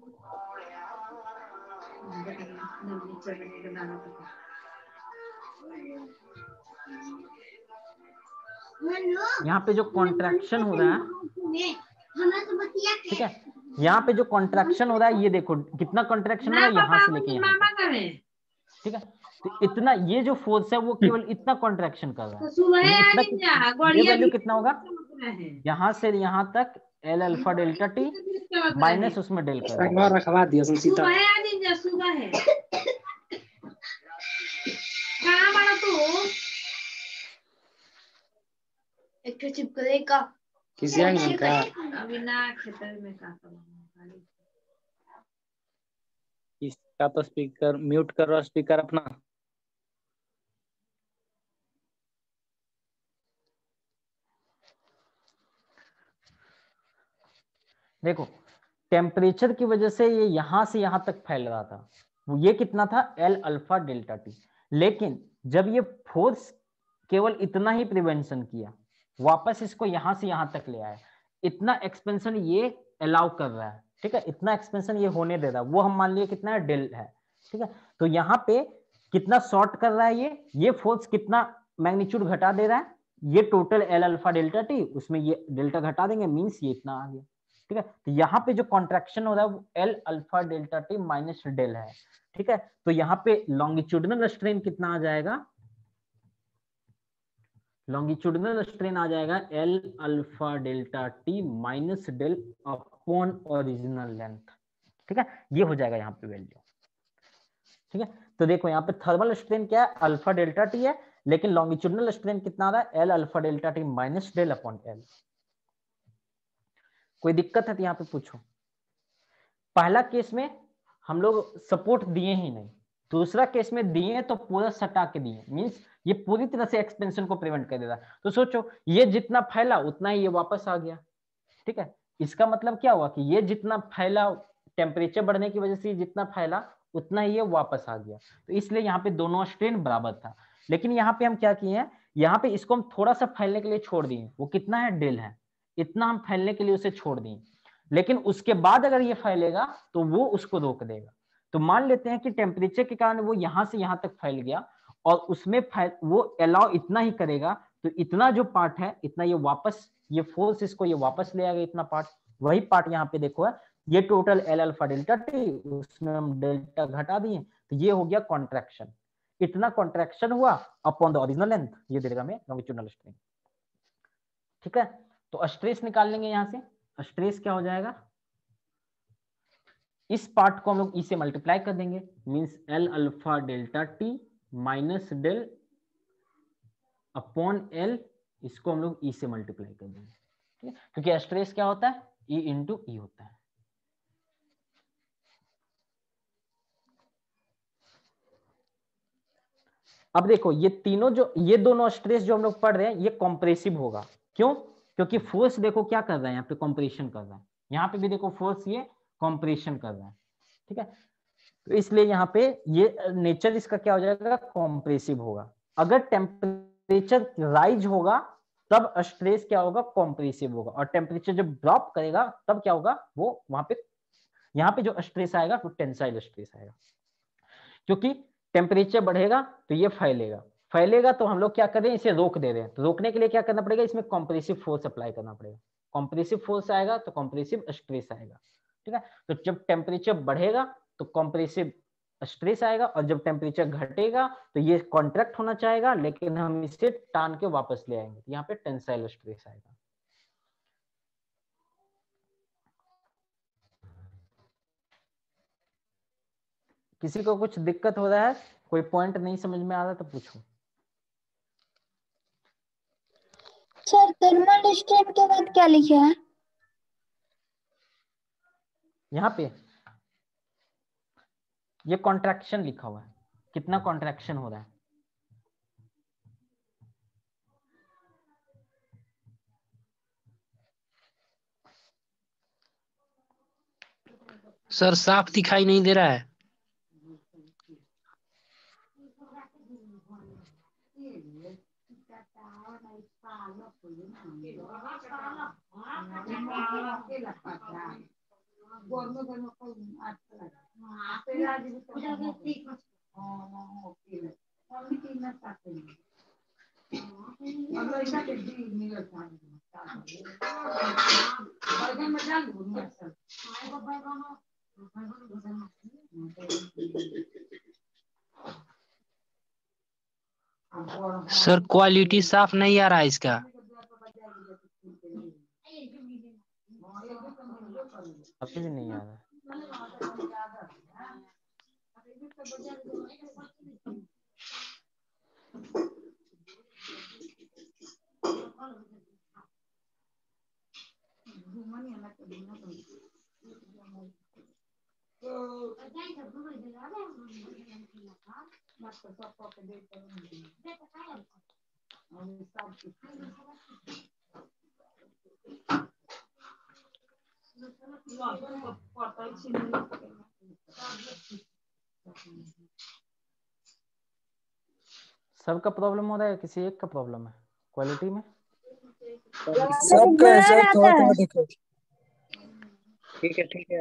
यहाँ पे जो कॉन्ट्रैक्शन हो रहा है, ठीक है, यहाँ पे जो कॉन्ट्रैक्शन हो रहा है, ये देखो कितना कॉन्ट्रैक्शन हो रहा है यहाँ से लेके यहाँ तक, ठीक है। तो इतना ये जो फोर्स है वो केवल इतना कॉन्ट्रैक्शन कर रहा है, इतना, ये वैल्यू कितना होगा, यहाँ से यहाँ तक L alpha delta T minus उसमें डेल कर रखवा दिया सीता। एक चिपकलेगा किसी आंगन का अभी ना खेतर में का इसका तो स्पीकर म्यूट करो, स्पीकर अपना। देखो टेम्परेचर की वजह से ये यहां से यहां तक फैल रहा था, वो ये कितना था, एल अल्फा डेल्टा टी। लेकिन जब ये फोर्स केवल इतना ही प्रिवेंशन किया, वापस इसको यहां से यहां तक ले आया, इतना एक्सपेंशन ये अलाउ कर रहा है, ठीक है, इतना एक्सपेंशन ये होने दे रहा है, वो हम मान लिए कितना डेल है, ठीक है। तो यहाँ पे कितना शॉर्ट कर रहा है ये ये फोर्स कितना मैग्नीट्यूड घटा दे रहा है, ये total L alpha delta T, उसमें ये डेल्टा घटा देंगे, मींस ये इतना आ गया, ठीक है। तो यहाँ पे जो कॉन्ट्रैक्शन हो रहा है वो L alpha delta T minus del है, ठीक है। तो यहाँ पे लॉन्गिट्यूडिनल स्ट्रेन कितना आ जाएगा, लॉन्गिट्यूडिनल स्ट्रेन आ जाएगा L alpha delta T minus del upon original length, ठीक है। ये हो जाएगा यहाँ पे वैल्यू, ठीक है। तो देखो यहाँ पे थर्मल स्ट्रेन क्या है, अल्फा डेल्टा टी है, लेकिन लॉन्गिट्यूडिनल स्ट्रेन कितना आ रहा है, L alpha delta T minus del upon L. कोई दिक्कत है तो यहाँ पे पूछो। पहला केस में हम लोग सपोर्ट दिए ही नहीं, दूसरा केस में दिए तो पूरा सटा के दिए, मींस ये पूरी तरह से एक्सपेंशन को प्रिवेंट कर देता। तो सोचो ये जितना फैला उतना ही ये वापस आ गया, ठीक है। इसका मतलब क्या हुआ कि ये जितना फैला, टेम्परेचर बढ़ने की वजह से जितना फैला उतना ही ये वापस आ गया, तो इसलिए यहाँ पे दोनों स्ट्रेन बराबर था। लेकिन यहाँ पे हम क्या किए हैं, यहाँ पे इसको हम थोड़ा सा फैलने के लिए छोड़ दिए, वो कितना है, डेल है, इतना हम फैलने के लिए उसे छोड़ दिए, लेकिन उसके बाद अगर ये फैलेगा तो वो उसको रोक देगा। तो मान लेते हैं कि टेम्परेचर के कारण वो यहां से यहां तक फैल गया और उसमें वो अलाउ इतना ही करेगा, तो इतना जो पार्ट है इतना ये वापस, ये फोर्स इसको ये वापस ले आएगा, इतना पार्ट, वही पार्ट यहाँ पे देखो है, ये total L alpha delta T, उसमें हम डेल्टा घटा दिए, तो ये हो गया कॉन्ट्रैक्शन, इतना कॉन्ट्रैक्शन हुआ अपॉन द ओरिजिनल लेंथ, ये दे देगा हमें लॉन्गिट्यूडिनल स्ट्रेन, ठीक है। तो स्ट्रेस निकाल लेंगे यहाँ से, स्ट्रेस क्या हो जाएगा, इस पार्ट को हम लोग ई से मल्टीप्लाई कर देंगे, means L alpha delta T minus del upon L, इसको हम लोग ई से मल्टीप्लाई कर देंगे, ठीक है, क्योंकि स्ट्रेस क्या होता है, ई इंटू ई होता है। अब देखो ये तीनों जो, ये दोनों स्ट्रेस जो हम लोग पढ़ रहे हैं ये कॉम्प्रेसिव होगा, क्यों, क्योंकि फोर्स देखो क्या कर रहा है, यहाँ पे कॉम्प्रेशन कर रहा है, यहाँ पे भी देखो फोर्स ये कॉम्प्रेशन कर रहा है, ठीक है। तो इसलिए यहाँ पे ये नेचर इसका क्या हो जाएगा, कॉम्प्रेसिव होगा। अगर टेम्परेचर राइज होगा तब स्ट्रेस क्या होगा, कॉम्प्रेसिव होगा, और टेम्परेचर जब ड्रॉप करेगा तब क्या होगा, वो वहां पे, यहाँ पे जो स्ट्रेस आएगा वो टेंसाइल स्ट्रेस आएगा, क्योंकि टेम्परेचर बढ़ेगा तो ये फैलेगा, फैलेगा तो हम लोग क्या कर रहे हैं, इसे रोक दे रहे हैं। तो रोकने के लिए क्या करना पड़ेगा, इसमें कॉम्प्रेसिव फोर्स अप्लाई करना पड़ेगा। कॉम्प्रेसिव फोर्स आएगा तो कॉम्प्रेसिव स्ट्रेस आएगा, ठीक है। तो जब टेम्परेचर बढ़ेगा तो कॉम्प्रेसिव स्ट्रेस आएगा, और जब टेम्परेचर घटेगा तो ये कॉन्ट्रैक्ट होना चाहेगा, लेकिन हम इसे टान के वापस ले आएंगे, यहाँ पे टेंसाइल स्ट्रेस आएगा। किसी को कुछ दिक्कत हो रहा है, कोई पॉइंट नहीं समझ में आ रहा तो पूछो। सर थर्मल स्ट्रेन के बाद क्या लिखे हैं? यहाँ पे ये कॉन्ट्रैक्शन लिखा हुआ है, कितना कॉन्ट्रैक्शन हो रहा है। सर साफ दिखाई नहीं दे रहा है। सर क्वालिटी साफ नहीं आ रहा है इसका। अभी भी नहीं आ रहा है। सबका प्रॉब्लम हो रहा है, किसी एक का प्रॉब्लम है क्वालिटी में? सबका है सर, थोड़ा थोड़ा देखो। ठीक है ठीक है।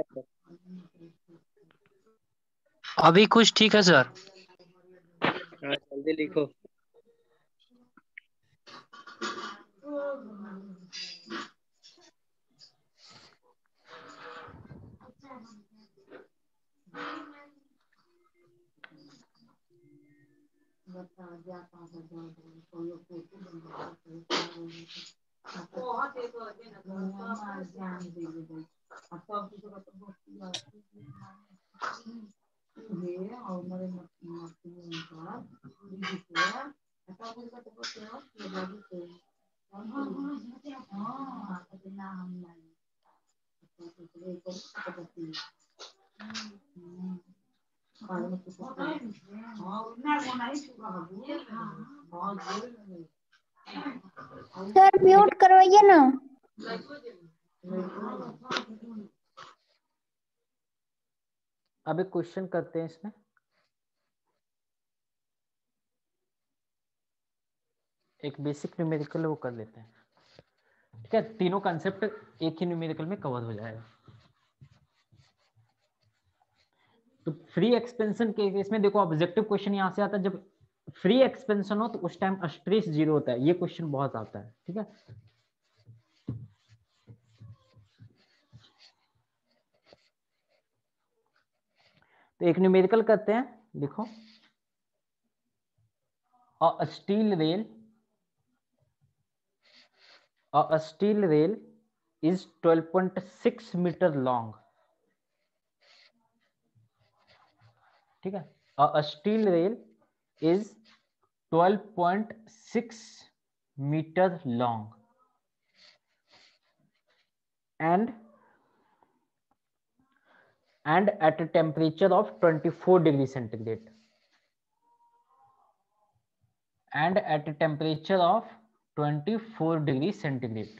अभी कुछ ठीक है सर। हाँ जल्दी लिखो। सर म्यूट करवाइए ना। अब एक क्वेश्चन करते हैं इसमें। एक बेसिक न्यूमेरिकल वो कर लेते हैं, ठीक है। तीनों कंसेप्ट एक ही न्यूमेरिकल में कवर हो जाएगा। तो फ्री एक्सपेंशन के केस में देखो, ऑब्जेक्टिव क्वेश्चन यहां से आता है, जब फ्री एक्सपेंशन हो तो उस टाइम स्ट्रेस जीरो होता है। ये क्वेश्चन बहुत आता है, ठीक है। तो एक न्यूमेरिकल करते हैं, लिखो। A steel rail a steel rail is twelve point six meter long, ठीक है। A steel rail is twelve point six meter long and and at a temperature of twenty-four degree centigrade and at a temperature of twenty-four degree centigrade.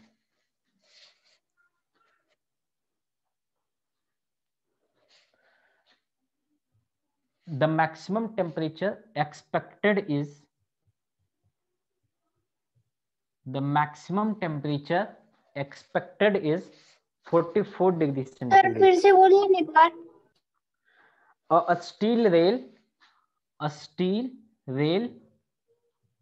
The maximum temperature expected is the maximum temperature expected is forty-four degree sir centigrade. फिर से बोलिए ना एक बार। A, a steel rail, a steel rail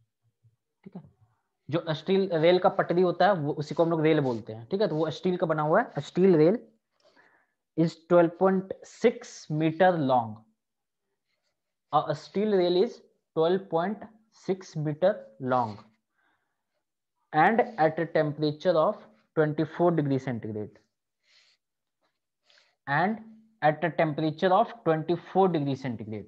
जो steel rail का पटरी होता है वो उसी को हम लोग रेल बोलते हैं, ठीक है। तो वो स्टील का बना हुआ है। Steel rail is twelve point six meter long. A steel rail is twelve point six meter long and at a temperature of twenty-four degree centigrade. And at a temperature of twenty-four degree centigrade.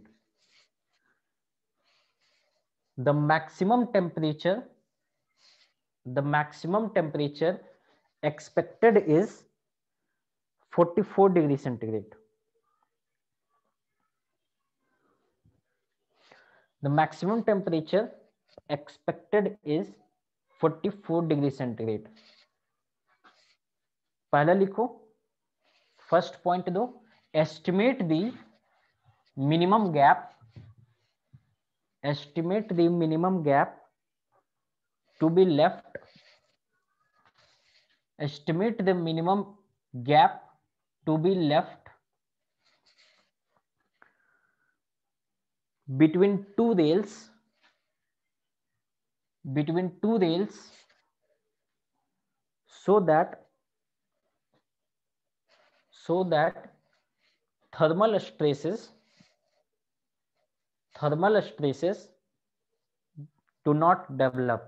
The maximum temperature, the maximum temperature expected is forty-four degree centigrade. The maximum temperature expected is forty-four degree centigrade. पहला लिखो, first point दो, estimate the minimum gap, estimate the minimum gap to be left, estimate the minimum gap to be left between two rails, between two rails, so that so that thermal stresses thermal stresses do not develop,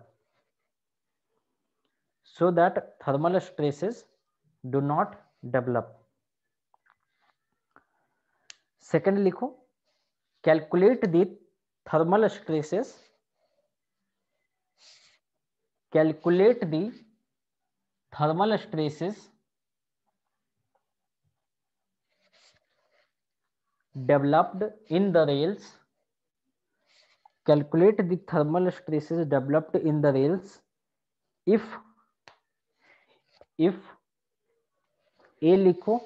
so that thermal stresses do not develop. Second लिखो, calculate the thermal stresses, calculate the thermal stresses developed in the rails, calculate the thermal stresses developed in the rails if if A लिखो,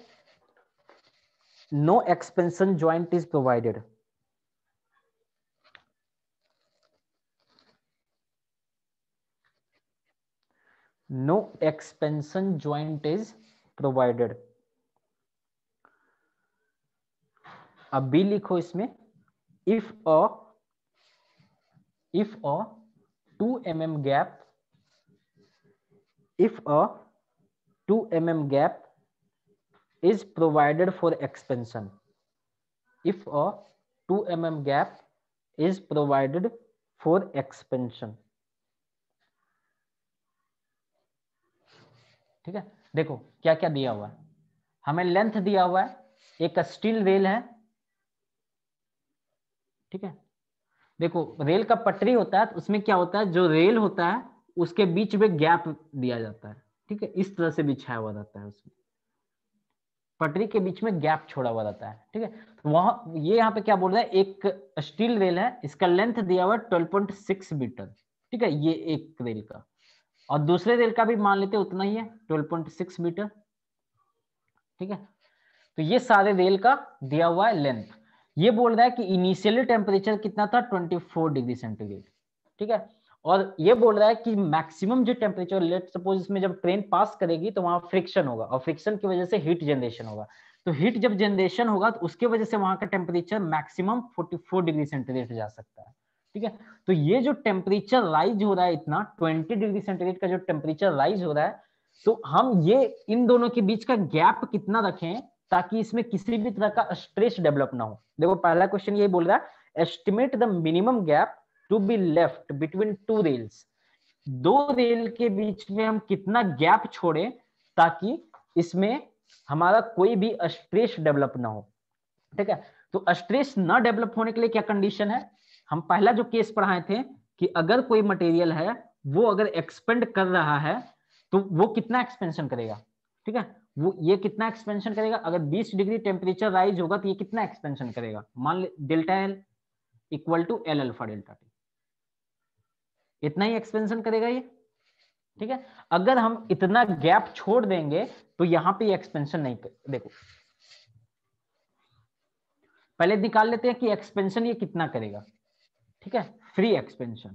no expansion joint is provided. No expansion joint is provided. अब B लिखो इसमें, if a if a two millimeter gap, if a two millimeter gap is provided for expansion, if a two millimeter gap is provided for expansion. ठीक है, देखो क्या क्या दिया हुआ है, हमें लेंथ दिया हुआ है, एक स्टील रेल है, ठीक है। देखो रेल का पटरी होता है तो उसमें क्या होता है, जो रेल होता है उसके बीच में गैप दिया जाता है, ठीक है, इस तरह से बिछाया हुआ रहता है, उसमें पटरी के बीच में गैप छोड़ा हुआ रहता है, ठीक है। तो वहां ये यहाँ पे क्या बोल रहा है, एक स्टील रेल है, इसका लेंथ दिया हुआ है ट्वेल्व पॉइंट सिक्स मीटर, ठीक है, ये एक रेल का, और दूसरे रेल का भी मान लेते उतना ही है, ट्वेल्व पॉइंट सिक्स मीटर, ठीक है। तो ये सारे रेल का दिया हुआ है लेंथ। ये बोल रहा है कि इनिशियली टेम्परेचर कितना था, ट्वेंटी फोर डिग्री सेंटीग्रेड, ठीक है। और ये बोल रहा है कि मैक्सिमम जो टेम्परेचर, लेट सपोज इसमें जब ट्रेन पास करेगी तो वहां फ्रिक्शन होगा, और फ्रिक्शन की वजह से हीट जनरेशन होगा, तो हीट जब जनरेशन होगा तो उसके वजह से वहां का temperature maximum forty four degree centigrade जा सकता है, ठीक है। तो ये जो टेम्परेचर राइज हो रहा है इतना, ट्वेंटी डिग्री सेंटीग्रेड का जो टेम्परेचर राइज हो रहा है, तो हम ये इन दोनों के बीच का गैप कितना रखें ताकि इसमें किसी भी तरह का स्ट्रेस डेवलप ना हो। देखो पहला क्वेश्चन ये बोल रहा है, estimate the minimum gap to be left between two rails, दो रेल के बीच में हम कितना गैप छोड़े ताकि इसमें हमारा कोई भी स्ट्रेस डेवलप ना हो, ठीक है। तो स्ट्रेस ना डेवलप होने के लिए क्या कंडीशन है, हम पहला जो केस पढ़ाए थे कि अगर कोई मटेरियल है वो अगर एक्सपेंड कर रहा है तो वो कितना एक्सपेंशन करेगा, ठीक है, वो ये कितना एक्सपेंशन करेगा, अगर बीस डिग्री टेम्परेचर राइज होगा तो ये कितना एक्सपेंशन करेगा, मान ले delta L equal to L alpha delta T, इतना ही एक्सपेंशन करेगा ये, ठीक है। अगर हम इतना गैप छोड़ देंगे तो यहां पे एक्सपेंशन नहीं कर, देखो पहले निकाल लेते हैं कि एक्सपेंशन ये कितना करेगा, ठीक है, फ्री एक्सपेंशन,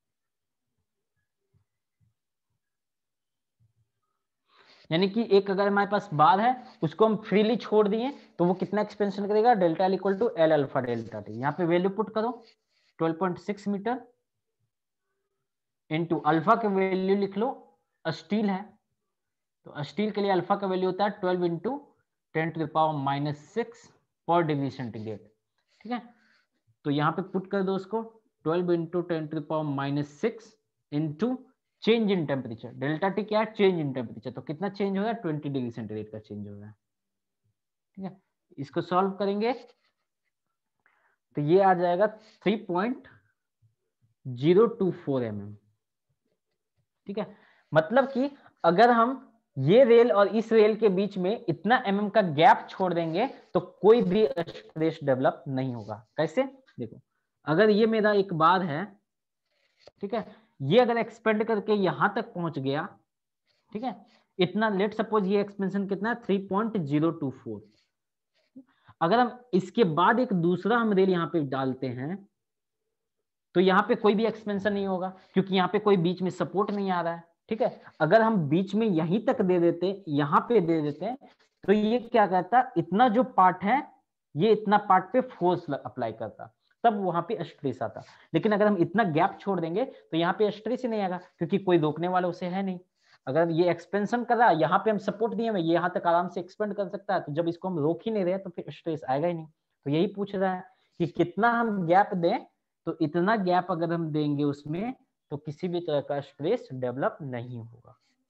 यानी कि एक अगर हमारे पास बार है उसको हम फ्रीली छोड़ दिए तो वो कितना एक्सपेंशन करेगा, delta L equal to L alpha delta T, यहाँ पे वैल्यू पुट करो twelve point six metre into alpha की वैल्यू लिख लो, स्टील है तो स्टील के लिए अल्फा का वैल्यू होता है twelve into ten to the power minus six पर डिग्री सेंटीग्रेड। ठीक है, तो यहाँ पे पुट कर दो उसको, twelve into ten to the power minus six into change in temperature. Delta T क्या है? Change in temperature. तो कितना चेंज हो रहा है? ट्वेंटी डिग्री सेंटीग्रेड का चेंज हो रहा है। ठीक है, इसको सॉल्व करेंगे तो ये आ जाएगा three point zero two four M M. ठीक है, मतलब कि अगर हम ये रेल और इस रेल के बीच में इतना एमएम का गैप छोड़ देंगे तो कोई भी स्ट्रेस डेवलप नहीं होगा। कैसे? देखो, अगर ये मेरा एक बार है, ठीक है, ये अगर एक्सपेंड करके यहां तक पहुंच गया, ठीक है, इतना, लेट सपोज ये एक्सपेंशन कितना है? Three point zero two four. अगर हम इसके बाद एक दूसरा हम रेल यहाँ पे डालते हैं तो यहाँ पे कोई भी एक्सपेंशन नहीं होगा क्योंकि यहाँ पे कोई बीच में सपोर्ट नहीं आ रहा है। ठीक है, अगर हम बीच में यहीं तक दे देते, यहाँ पे दे देते तो ये क्या कहता, इतना जो पार्ट है ये इतना पार्ट पे फोर्स अप्लाई करता, तब वहां पे स्ट्रेस आता। लेकिन अगर हम इतना गैप छोड़ देंगे तो यहाँ पे स्ट्रेस ही नहीं आएगा क्योंकि कोई रोकने वाला उसे है नहीं। अगर ये एक्सपेंशन कर रहा है, यहाँ पे हम सपोर्ट दिए हुए, ये यहाँ तक आराम से एक्सपेंड कर सकता है, तो जब इसको हम रोक ही नहीं रहे तो फिर स्ट्रेस आएगा ही नहीं। तो यही पूछ रहा है कि कितना हम गैप दें, तो इतना गैप अगर हम देंगे उसमें तो किसी भी तरह का स्ट्रेस डेवलप नहीं होगा।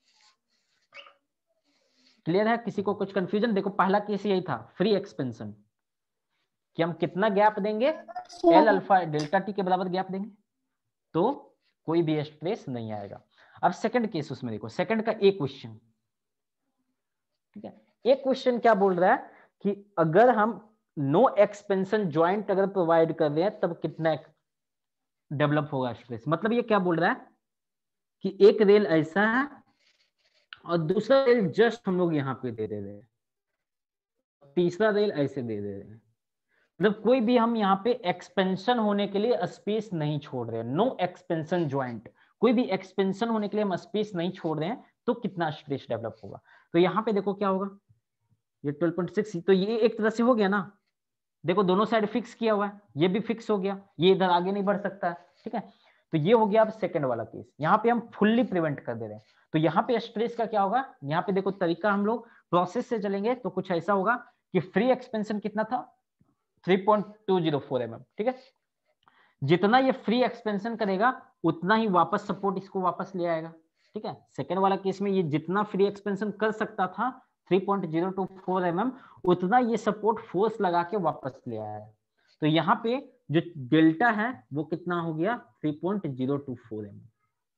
क्लियर है? किसी को कुछ कंफ्यूजन? देखो, पहला केस यही था, फ्री एक्सपेंशन, कि हम कितना गैप देंगे, एल अल्फा डेल्टा टी के बराबर गैप देंगे तो कोई भी स्ट्रेस नहीं आएगा। अब सेकंड केस उसमें देखो, सेकंड का एक क्वेश्चन, ठीक है, एक क्वेश्चन क्या बोल रहा है कि अगर हम नो एक्सपेंशन ज्वाइंट अगर प्रोवाइड कर रहे हैं तब कितना डेवलप होगा स्ट्रेस। मतलब ये क्या बोल रहा है कि एक रेल ऐसा है और दूसरा रेल जस्ट हम लोग यहाँ पे दे दे रहे हैं, तीसरा रेल ऐसे दे दे रहे हैं, मतलब कोई भी हम यहाँ पे एक्सपेंशन होने के लिए स्पेस नहीं छोड़ रहे हैं। नो एक्सपेंशन ज्वाइंट, कोई भी एक्सपेंशन होने के लिए हम स्पेस नहीं छोड़ रहे हैं तो कितना स्ट्रेस डेवलप होगा। तो यहाँ पे देखो क्या होगा, ये ट्वेल्व पॉइंट सिक्स, तो ये एक तरह से हो गया ना, देखो दोनों साइड फिक्स किया हुआ है, ये भी फिक्स हो गया, ये इधर आगे नहीं बढ़ सकता है। ठीक है, तो ये हो गया अब सेकंड वाला केस, यहाँ पे हम फुल्ली प्रिवेंट कर दे रहे हैं। तो यहाँ पे स्ट्रेस का क्या होगा, यहाँ पे देखो तरीका हम लोग प्रोसेस से चलेंगे तो कुछ ऐसा होगा कि फ्री एक्सपेंशन कितना था, three point two zero four M M. ठीक है, जितना ये फ्री एक्सपेंशन करेगा उतना ही वापस सपोर्ट इसको वापस ले आएगा। ठीक है, सेकंड वाला केस में ये जितना फ्री एक्सपेंशन कर सकता था three point zero two four M M, उतना ये सपोर्ट फोर्स लगा के वापस ले आया है। तो यहाँ पे जो डेल्टा है वो कितना हो गया, three point zero two four M M.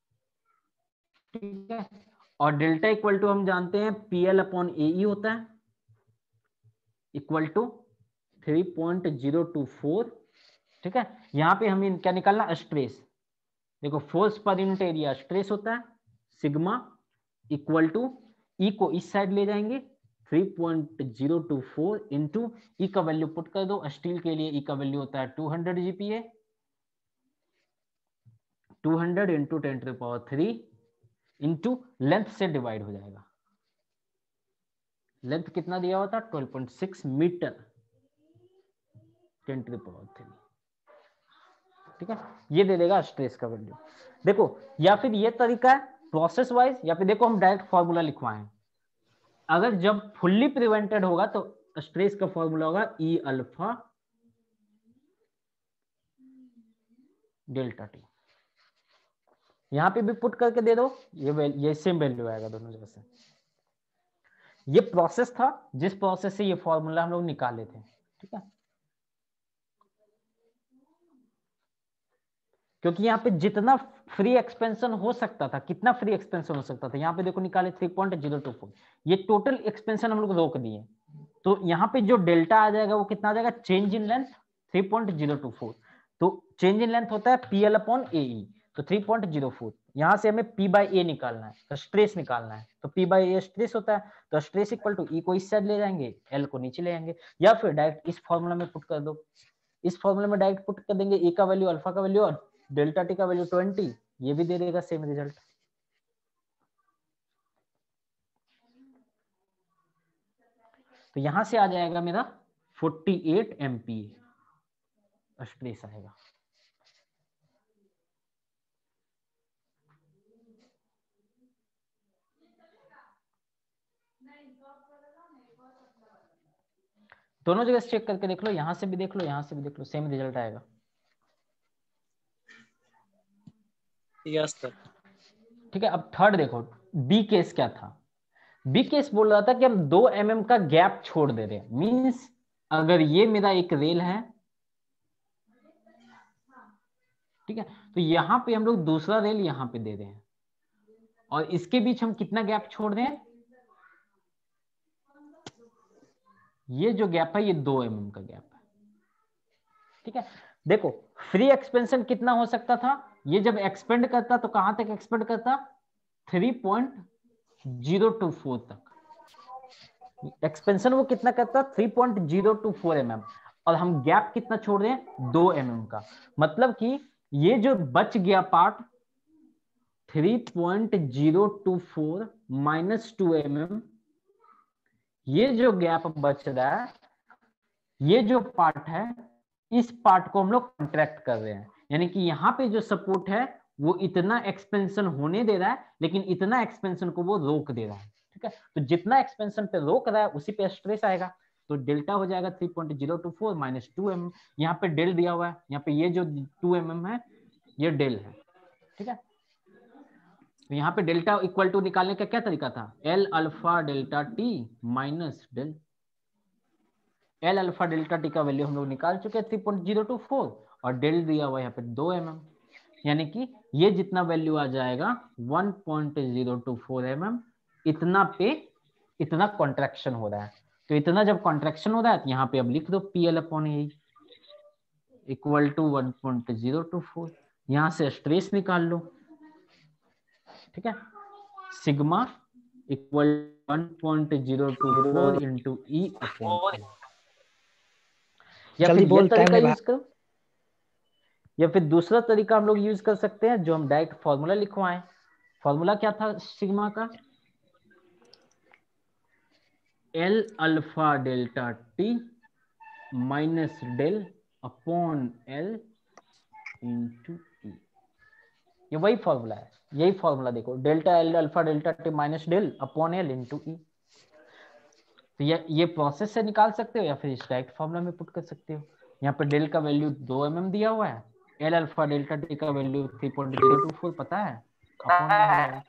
ठीक है, और डेल्टा इक्वल टू हम जानते हैं P L upon A E होता है, equal to three point zero two four. ठीक है, यहाँ पे हमें क्या निकालना, स्ट्रेस। देखो force per unit area stress होता है सिग्मा, इक्वल टू ई को इस साइड ले जाएंगे three point zero two four into E का वैल्यू पुट कर दो, स्टील के लिए ई का वैल्यू होता है two hundred GPA, two hundred into ten to the power three into length से डिवाइड हो जाएगा। लेंथ कितना दिया हुआ था, twelve point six metre, ten to the power three. ठीक है, ये दे देगा स्ट्रेस का वैल्यू। देखो, या फिर ये तरीका है प्रोसेस वाइज, या फिर देखो हम डायरेक्ट फॉर्मूला लिखवाएं, अगर जब फुल्ली प्रिवेंटेड होगा तो स्ट्रेस का फॉर्मूला होगा ई अल्फा डेल्टा टी। यहां पे भी पुट करके दे दो, ये ये सेम वैल्यू आएगा दोनों जगह से। ये प्रोसेस था जिस प्रोसेस से ये फॉर्मूला हम लोग निकाले थे। ठीक है, क्योंकि यहाँ पे जितना फ्री एक्सपेंशन हो सकता था, कितना फ्री एक्सपेंशन हो सकता था, यहाँ पे देखो निकाले three point zero two four, ये टोटल एक्सपेंशन हम लोग रोक दिए। तो यहाँ पे जो डेल्टा आ जाएगा वो कितना आ जाएगा, change in length three point zero two four. तो चेंज इन लेंथ होता है P L upon A E, तो थ्री पॉइंट जीरो फोर, यहाँ से हमें पी बाई ए निकालना है, तो स्ट्रेस निकालना है, तो पी बाई ए स्ट्रेस होता है, तो स्ट्रेस इक्वल टू ई को इस साइड ले जाएंगे, एल को नीचे ले जाएंगे, या फिर डायरेक्ट इस फॉर्मूला में पुट कर दो। इस फॉर्मूला में डायरेक्ट पुट कर देंगे, ए का वैल्यू अल्फा का वैल्यू और डेल्टा टी का वैल्यू ट्वेंटी, ये भी दे देगा सेम रिजल्ट। तो यहां से आ जाएगा मेरा फोर्टी एट एमपी स्ट्रेस आएगा। दोनों जगह चेक करके देख लो, यहां से भी देख लो, यहां से भी देख लो, सेम रिजल्ट आएगा। Yes sir. ठीक है, अब थर्ड देखो, बी केस क्या था। बी केस बोल रहा था कि हम दो एम एम का गैप छोड़ दे रहे हैं। मींस अगर ये मेरा एक रेल है, ठीक है, तो यहां पे हम लोग दूसरा रेल यहां पे दे रहे हैं और इसके बीच हम कितना गैप छोड़ रहे हैं, ये जो गैप है ये दो एम एम का गैप है। ठीक है, देखो फ्री एक्सपेंशन कितना हो सकता था, ये जब एक्सपेंड करता तो कहां तक एक्सपेंड करता, three point zero two four तक एक्सपेंशन वो कितना करता, three point zero two four M M, और हम गैप कितना छोड़ रहे हैं, दो एम एम का। मतलब कि ये जो बच गया part three point zero two four minus two M M, ये जो गैप बच रहा है, ये जो पार्ट है, इस पार्ट को हम लोग कॉन्ट्रैक्ट कर रहे हैं। यानी कि यहाँ पे जो सपोर्ट है वो इतना एक्सपेंशन होने दे रहा है, लेकिन इतना एक्सपेंशन को वो रोक दे रहा है। ठीक है, तो जितना एक्सपेंशन पे रोक रहा है उसी पे स्ट्रेस आएगा, तो डेल्टा हो जाएगा three point zero two four minus two M. यहाँ पे डेल दिया हुआ है, यहाँ पे ये जो टू एम एम है ये डेल है। ठीक है, तो यहाँ पे डेल्टा इक्वल टू निकालने का क्या तरीका था, L alpha delta T minus del. L alpha delta T का वैल्यू हम लोग निकाल चुके हैं three point zero two four, और डेल दिया हुआ यहाँ पे दो एम एम, यानी कि ये जितना वैल्यू आ जाएगा one point zero two four M M, इतना पे इतना कॉन्ट्रैक्शन हो रहा है। तो इतना जब कॉन्ट्रैक्शन हो रहा है तो यहाँ पे अब लिख दो P L upon A equal to one point zero two four, यहाँ से स्ट्रेस निकाल लो। ठीक है, sigma equal one point zero two four into E upon A, या फिर ये तरीका यूज करो, या फिर दूसरा तरीका हम लोग यूज कर सकते हैं जो हम डायरेक्ट फॉर्मूला लिखवाएं। फॉर्मूला क्या था सिग्मा का, L alpha delta T minus del upon L into T, ये वही फॉर्मूला है, यही फॉर्मूला देखो, delta L alpha delta T minus del upon L into E. तो ये ये प्रोसेस से निकाल सकते हो या फिर इस डायरेक्ट फॉर्मूला में पुट कर सकते हो। यहाँ पे डेल का वैल्यू दो एम एम दिया हुआ है, एल अल्फा डेल्टा टी का value three point zero two four पता है, अपॉन में हो जाएगा।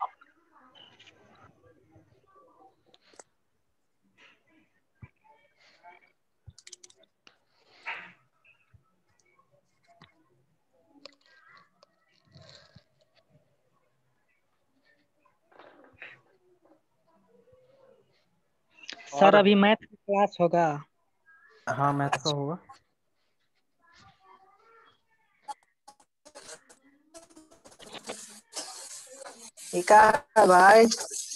सर अभी मैथ की क्लास होगा। हाँ मैथ का होगा। ठीक है भाई।